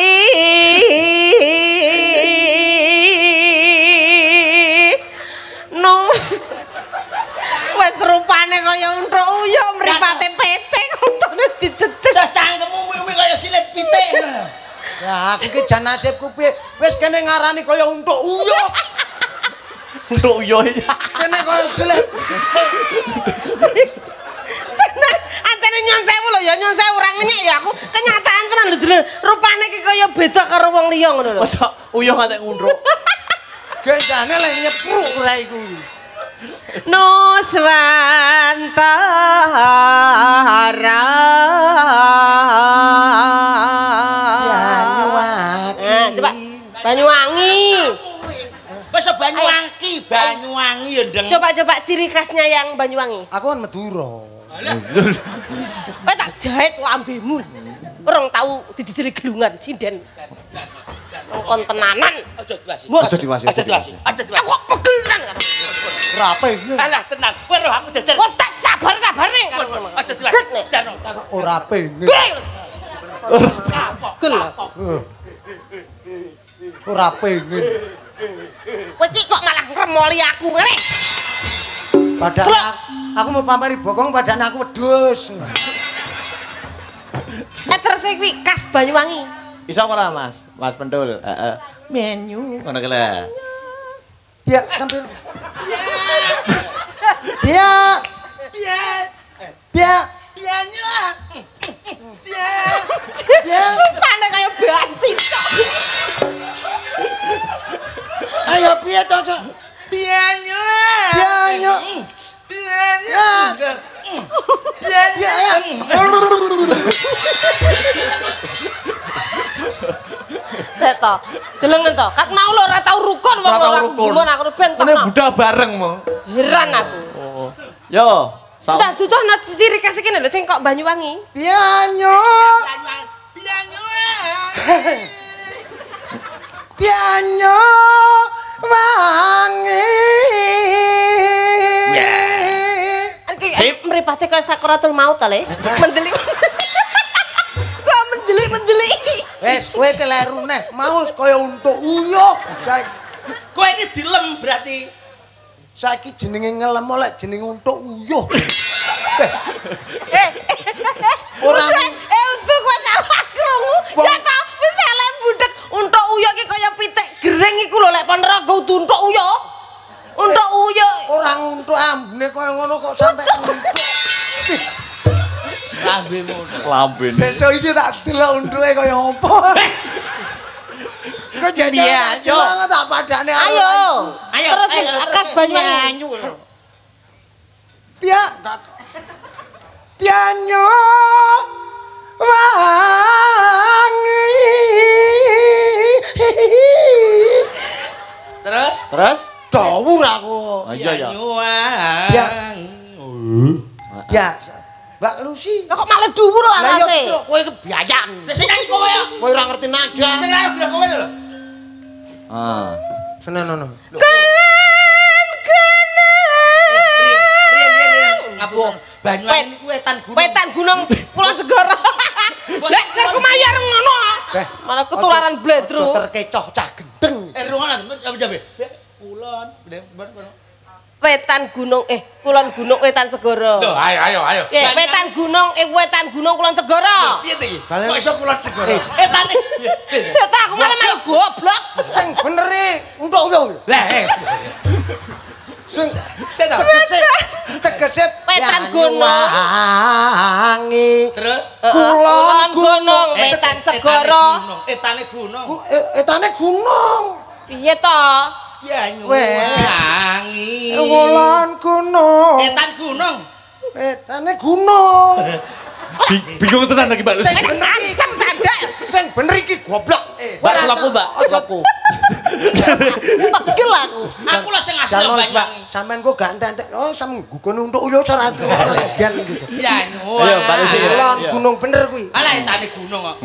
no wes rupane kaya unthuk uyuk mripate pece koncone dicecek. Jas cangkemmu umi-umi kaya silet pitik. Ya aku ki jan nasibku piye? Wis kene ngarani kaya unthuk uyuh. Untuk yo. Kene kaya silet. Cenah, ancene bukannya nyuwun sewu lho ya nyuwun sewu ora ngenyek ya aku kenyataan tenan lho Dul. Rupane iki kaya beda karo wong liya ngono lho. Masa uyuh ngantek ngundruk. Gendane lek nyepruk ora iku. Nuswantara Banyuwangi. Coba Banyuwangi. Wis Banyuwangi, Banyuwangi ya ndeng. Coba-coba ciri khasnya yang Banyuwangi. Aku kan Madura. Kowe tak jahit lambemu. Orang tahu dijejeli gelungan sinden. Ngkon tenanan. Aja diwasi. Aja diwasi. Aja diwasi. Aja diwasi. Aku kok pegel tenan karo. Rape. Alah tenang. Kowe roh aku jejer. Wes tak sabar-sabare karo. Aja diwasi. Jano. Ora pengen. Pegel. Ora pengen. Kowe iki kok malah ngremoli aku ngene. Padahal aku, aku mau pameri bokong padahal aku wedhus. Eh terus kuwi khas Banyuwangi. Bisa ora Mas? Mas Pendul. Heeh. Menu ngono ki lho. Ya sambil. Ya. Piye? Ya. Piye nyuwun? Piye? Ya. Rupane kaya banci tok. Ayo piye to, Cok? Piye nyuwun? Piye nyuk? Piye Ya. Piye Ya. Ya. Teto. Delengen to. Kat mau lho ora tau rukun wong Ora tau ora rukun. gimana aku ben Ini tekno. budal bareng mo. Heran aku. Yo, sa Entah dudono ciri khas iki lho sing kok Banyuwangi. Piye nyuk? Piye nyuwun? Piye nyuk? Wangi. Sip. Mripate kaya Sakaratul Maut ta, Le. Mendelik. Kok mendelik-mendelik. Wes kowe keleru neh, mau kaya untuk uyuh. Saiki Kowe iki dilem berarti. saiki jenenge ngelem lek jenenge untuk uyuh. Eh. Ora eh untuk kowe salah krungu. Ya ta, wis elek budek. Untuk uyuh iki kaya pitik gereng iku lho lek Ponorogo untuk uyuh. Untuk uyuh. ora nguntuk ambune kaya ngono kok sampe nguntuk. Lambemu. lambene. Sesuk iki tak delok untuke kaya apa. Kok jadi Piye, yo. tak padane Ayo. Ayo, Terus ayo, akas terus. Banyuwangi. Piye? Pianyo wangi. Terus? Terus? Dawur aku. Oh, iya ya. Nyuwun. Ya. Ya, Mbak Lucy. Lah kok malah dhuwur lho Lah arase. yo kowe kebiayan. Lah sing nyanyi kowe ya. Kowe ora ngerti nada. Sing nyanyi kira kowe lho. Ah. Senenono. Kelen Riyen riyen riyen. Ngapunten. Banyuwangi niku wetan gunung. Wetan Gunung Kulon Segara. Lek jarku mayar ngono. Eh, Malah ketularan bledro. Aja terkecoh cah gendeng. Eh rungono jabe-jabe. Kulon, Wetan Gunung eh Kulon Gunung Wetan Segara. Loh, ayo ayo ayo. Eh wetan gunung eh wetan gunung Kulon Segara. Piye to iki? Balen- Kok iso kulon segara? Eh. Eh tane. Data aku malah malah goblok. Sing bener e untuk uyuh. Lah eh. Sing Sing to. tegese tegese Wetan Pianyo gunung. wangi. Terus Kulon Gunung Wetan Segara. Etane gunung. Eh, etane gunung. Piye to? Ya nyuwangi. Kulon gunung. Etan gunung. Etane gunung. Bingung tenan lagi Mbak Lucy. Sing bener iki Antem sadar. sing bener iki goblok. Mbak selaku Mbak, selaku. Pegel aku. Aku lah sing asli Jangan Mbak, Banyuwangi. sampean kok gak entek-entek. Oh, sampean gugon untuk uyuh ora legen gitu. Ya nyuwangi. Ayo, Mbak Lucy. Kulon Iya. gunung bener kuwi. Alah etane gunung kok.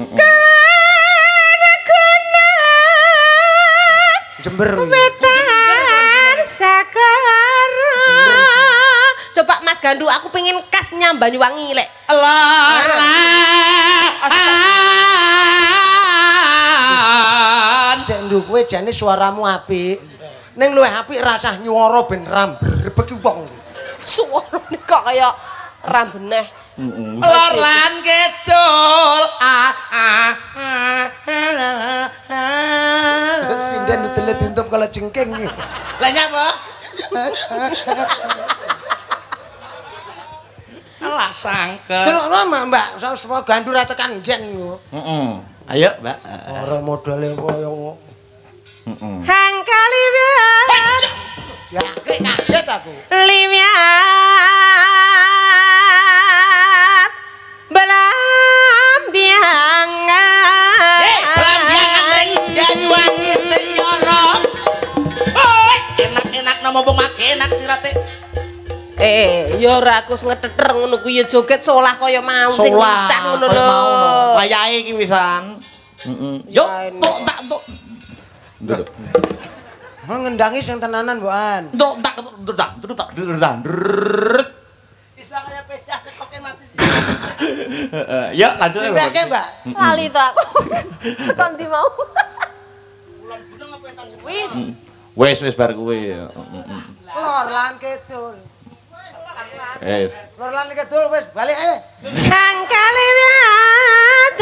Jember kuwi. Wetan Segara. Coba Mas Gandu aku pengen khasnya Banyuwangi lek. Sik nduk kowe jane suaramu apik. Ning luwih apik rasah nyuara ben rambrebek ki wong. Suarane kok kaya rambeneh. Lor lan kidul ah ah ah. Sinden ditelet tintup kalau jengking. Lah nyapa? salah sangka. Terus Mbak, supaya gandu ra tekan nggen nggo. Heeh. Ayo, Mbak. Ora modale kaya ngono. Heeh. Hang kaliwat. Ya, kaget aku. Liwat. Belambiangan. Eh, belambiangan ring Banyuwangi Triyono. Oh, enak-enak nama wong make enak sirate. Eh, ya ora aku ngeteter ngono kuwi ya joget solah kaya mau sing Solah, lincah ngono kaya lho. mau no. Wayahe iki wisan. Heeh. Yo, tok tak tok. Nduk. Mau ngendangi sing tenanan, Mbokan. Nduk tak nduk tak nduk tak nduk tak. Bisa kaya pecah sekoke mati sih. Heeh. Yo, lanjut ya. Ndake, Mbak. Lali to aku. Tekan ndi mau. Bulan budeng apa entan Wis. Wes wes bar kuwi. Heeh. Lor lan kidul. Wes. Lor lan kidul wis balik ae. Hang kaliwat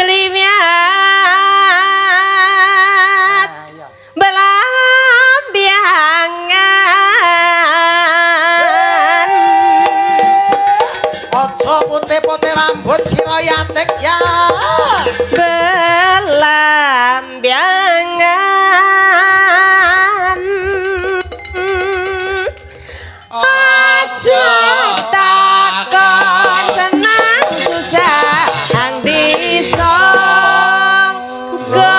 liwat. Ayo. Belambiangan. Aja putih-putih rambut sira yatik ya. Belambiangan. Aja takon senang susah ang disonggo.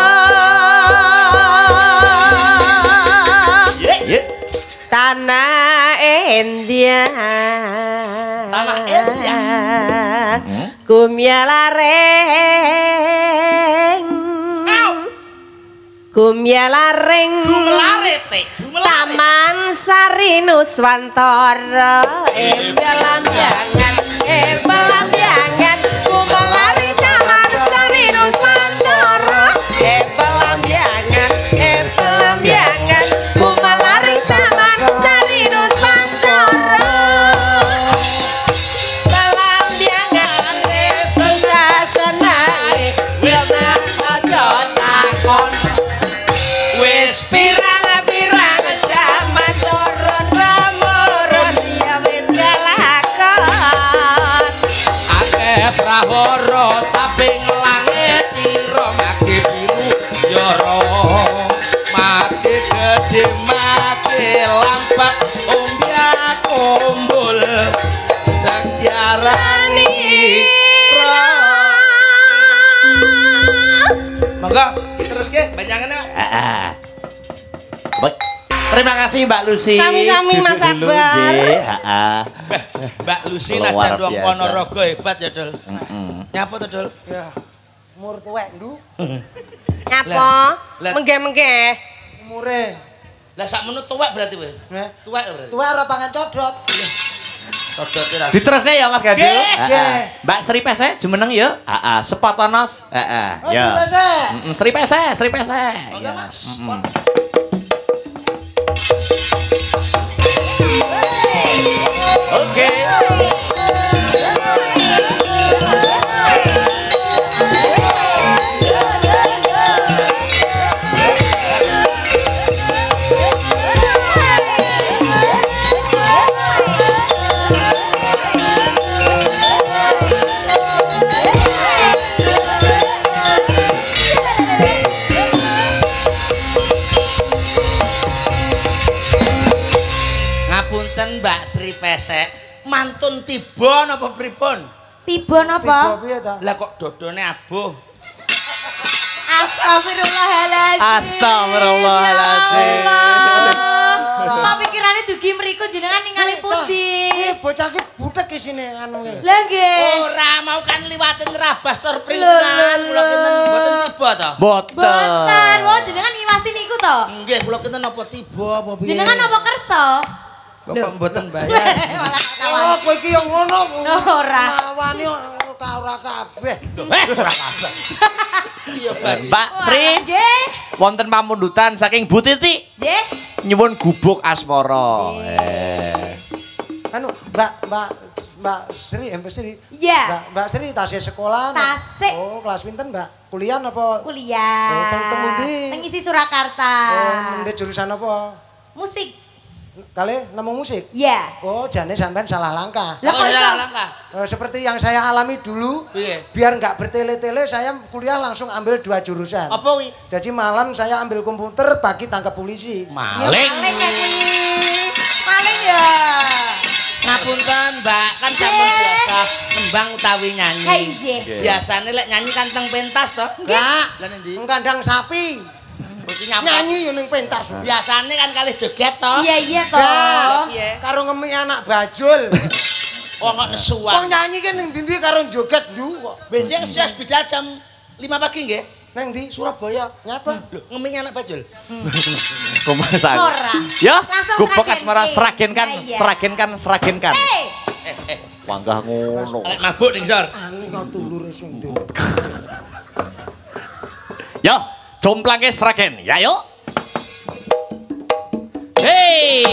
Ye. Tanah Endian. Tanah Endian. Kumya lareng. Kumya lareng. Gumelarete, gumelarete. Taman Sari Nuswantara. Eh belambiangan, eh belambiangan. Kumelari Taman Sari Nuswantara. Eh belambiangan, eh belambiangan. Kumelari Taman Sari Nuswantara. Belambiangan susah senang. Wis aja takon. Wis pirang-pirang jaman turun ramurun ya wis kelakon. Akeh prahara tapi langit ira mati biru yara. Mati gedhe mati lampak ombyak kumbul sekiarani ra. Monggo diteruske banyangannya, Pak. Heeh. Baik. Terima kasih Mbak Lucy. Sami-sami, Mas Duduk dulu, Akbar. nggih. Heeh. Mbak Lucy Luar najan wong biasa. Ponorogo hebat ya, Dul. Heeh. Nyapa to, Dul? Ya. Umur tuwek ndu. Nyapa? Lah, lah. Menggeh-menggeh. Umure. Lah sakmono tuwek berarti kowe. Nggih. Tuwek berarti. Tuwek ora pangan codot. Sodote ra. Diterusne ya Mas Gandu. Nggih, Heeh. nggih. Mbak Sri Pese jumeneng ya. Heeh, Sepotonos. Heeh. Oh, Sri Pese. Heeh, Sri Pese, Sri Pese. Monggo, Ya. Mas. Oke. Ngapunten Mbak Sri Pesek, mantun tiba napa pripun? Tiba Tiba napa? piye ta? Lah kok dodone abuh? Astagfirullahaladzim. Astagfirullahaladzim. Apa pikirane dugi mriku jenengan ningali pundi? Iki bocah iki butek isine anu iki. Lah nggih. Ora mau kan liwatin Rabas tor pringan, kula kinten mboten tiba to. Boten. Boten, wong jenengan ngiwasi niku to. Nggih, kula kinten napa tiba apa piye? Jenengan apa kersa? Bapak mboten bayar. Oh, kowe iki yo ngono. Ora. Lawani ora ora kabeh. Eh, ora apa. Iya, Pak. Mbak Sri, Nggih. wonten pamundutan saking Bu Titi. Nggih. Nyuwun gubuk asmara. Eh. Anu, Mbak Mbak Mbak Sri, eh, Mbak Sri. Iya. Mbak, Mbak Sri tasih sekolah. Tasih. Oh, kelas pinten, Mbak? Kuliah apa? Kuliah. Oh, teng- teng ndi? Teng isi Surakarta. Oh, mendhe jurusan apa? Musik. Kali nemu musik? Iya. Oh, jane sampean salah langkah. Lah kok salah langkah? Eh, seperti yang saya alami dulu. Piye? Biar nggak bertele-tele saya kuliah langsung ambil dua jurusan. Apa wi? Jadi malam saya ambil komputer, pagi tangkap polisi. Maling. Maling kan kuwi. Maling ya. Ngapunten, Mbak, kan sampun biasa nembang utawi nyanyi. Ha iya. Biasane lek nyanyi kanteng pentas to? Enggak. Lah endi? Kandang sapi. Mesti nyapa. Nyanyi yo ning pentas. Biasane kan kalih joget to. Iya iya toh. Enggak. Piye? Karo ngemi anak bajul. Wong kok Wong nesuan. nyanyi kan ning ndi karo joget ndu kok. Benjing sias bidal jam lima pagi nggih. Neng ndi Surabaya. Nyapa? Lho, ngemi anak bajul. Kumasan. Ora. Ya, Langsung gubek seragen. asmara seragenkan, Iya, iya. seragenkan, seragenkan. Eh, Wanggah ngono. Lek mabuk ning sor. Anu kok tulure sing ndi. Ya, jomplange seragen. Ya yuk. Hei.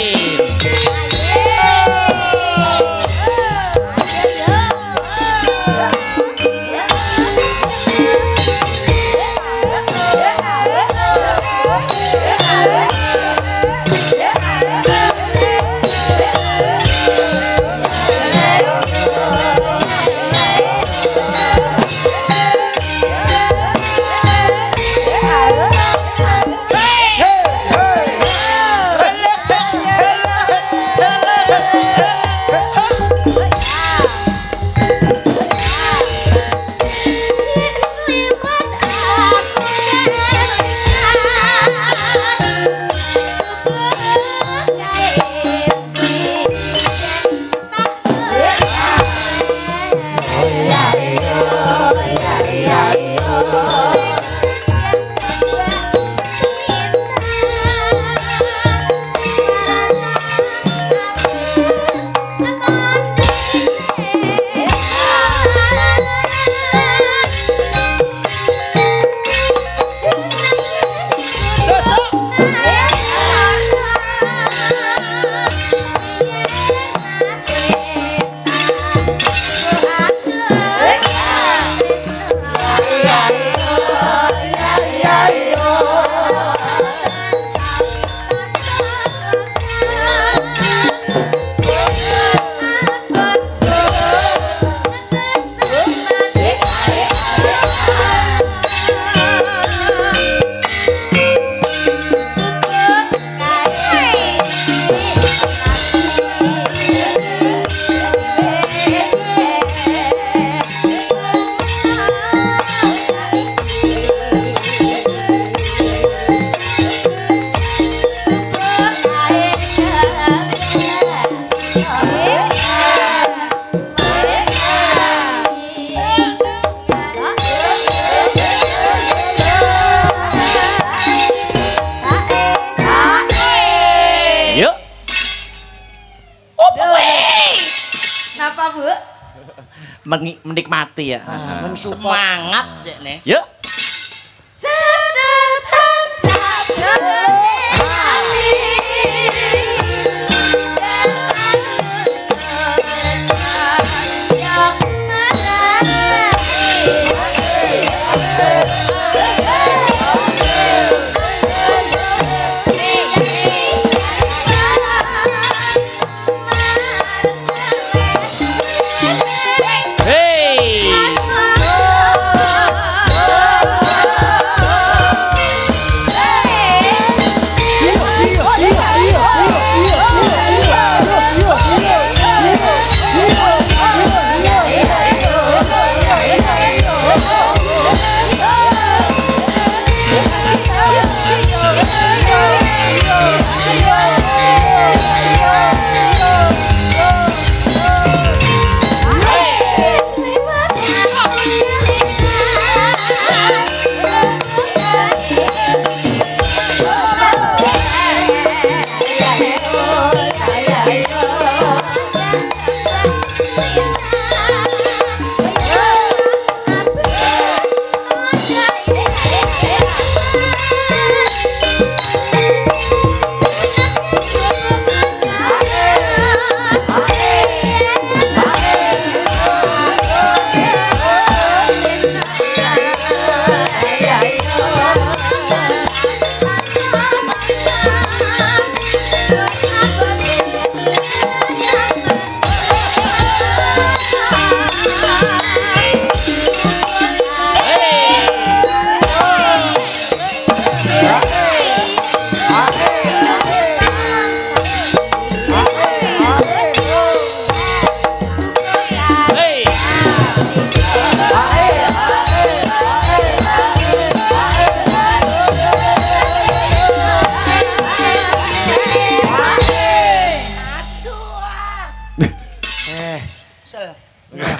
menikmati ya. Ah, semangat ya nih. Yuk. Oh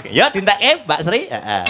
Ya dintekke Mbak Sri. Heeh.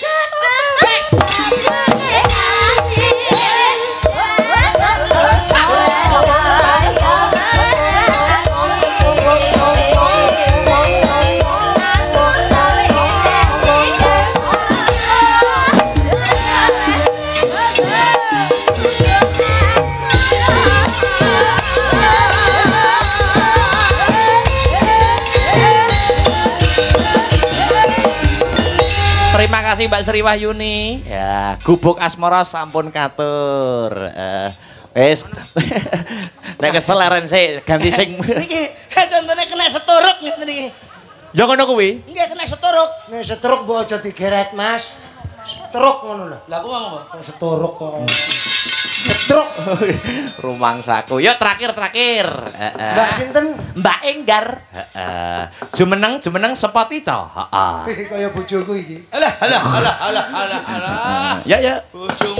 Terima kasih Mbak Sri Wahyuni. Ya, gubuk asmara sampun katur. Eh, wis. Nek kesel aren sik ganti sing. Niki contone kena seturuk ngene iki. Ya ngono kuwi. Nggih kena seturuk. Nek setruk mbok aja digeret, Mas. Setruk ngono lho. Lah aku mau apa? Setruk kok. Setruk. Rumangsaku. Yuk terakhir terakhir. Heeh. Mbak sinten? Mbak Enggar. Heeh. Jumeneng jumeneng sepoti co. Heeh. Kaya bojoku iki. Alah alah alah alah alah alah. Ya ya. Bojomu.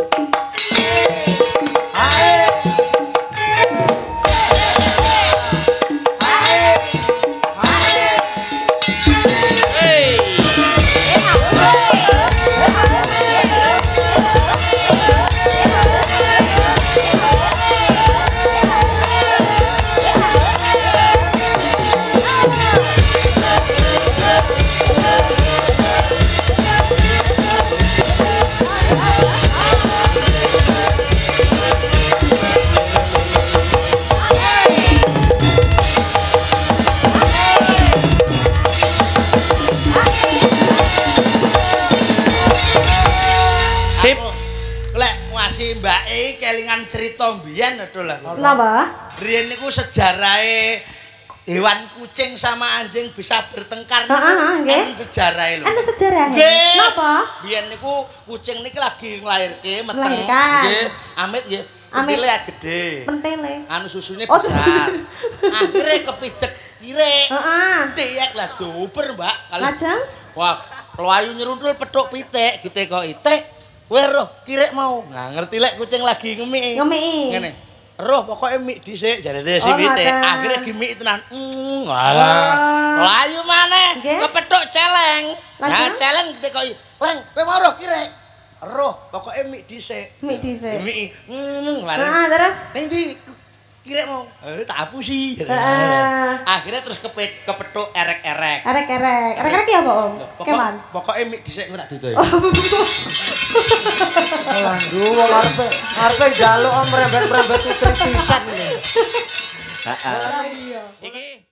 Mbake kelingan cerita mbiyen lho lah. Napa? Riyen niku sejarahe hewan kucing sama anjing bisa bertengkar. Heeh, nggih. Enten sejarahe lho. Enten sejarahe. Napa? Biyen niku kucing niki lagi nglairke meteng. Melahirkan. Nggih, amit nggih. Amit. Pentile gede. Pentile. Anu susunya Oh, besar. Akhirnya kepidek kirek. Heeh. Diek lah dober, Mbak. Kali- Lajeng? Wah, Melayu nyerundul petuk pitik, gitu kok itik. Weh roh, kirek mau. Nggak ngerti lek kucing lagi ngemiki. Ngemiki. Ngene. Roh pokoknya mik dhisik jarene si Oh, pitik. ngoten. Akhirnya gimik tenan. Mm, walah. Melayu maneh Nggih. kepethuk celeng. Nah, Lajeng? celeng gitu kok. Leng, kowe mau roh kirek. Roh, pokoknya mik dhisik. Mik dhisik. Mik. Mm, walah. Heeh, terus? Ning ndi kirek mau? Eh, tak apusi. Heeh. Akhirnya terus kepet kepethuk erek-erek. Erek-erek. Erek-erek ki apa, Om? Pokok- Kewan. Pokoknya mik dhisik tak dudu. Alah, wong arepe arepe njaluk om rembet-rembet putri pisan iki. Heeh. Iki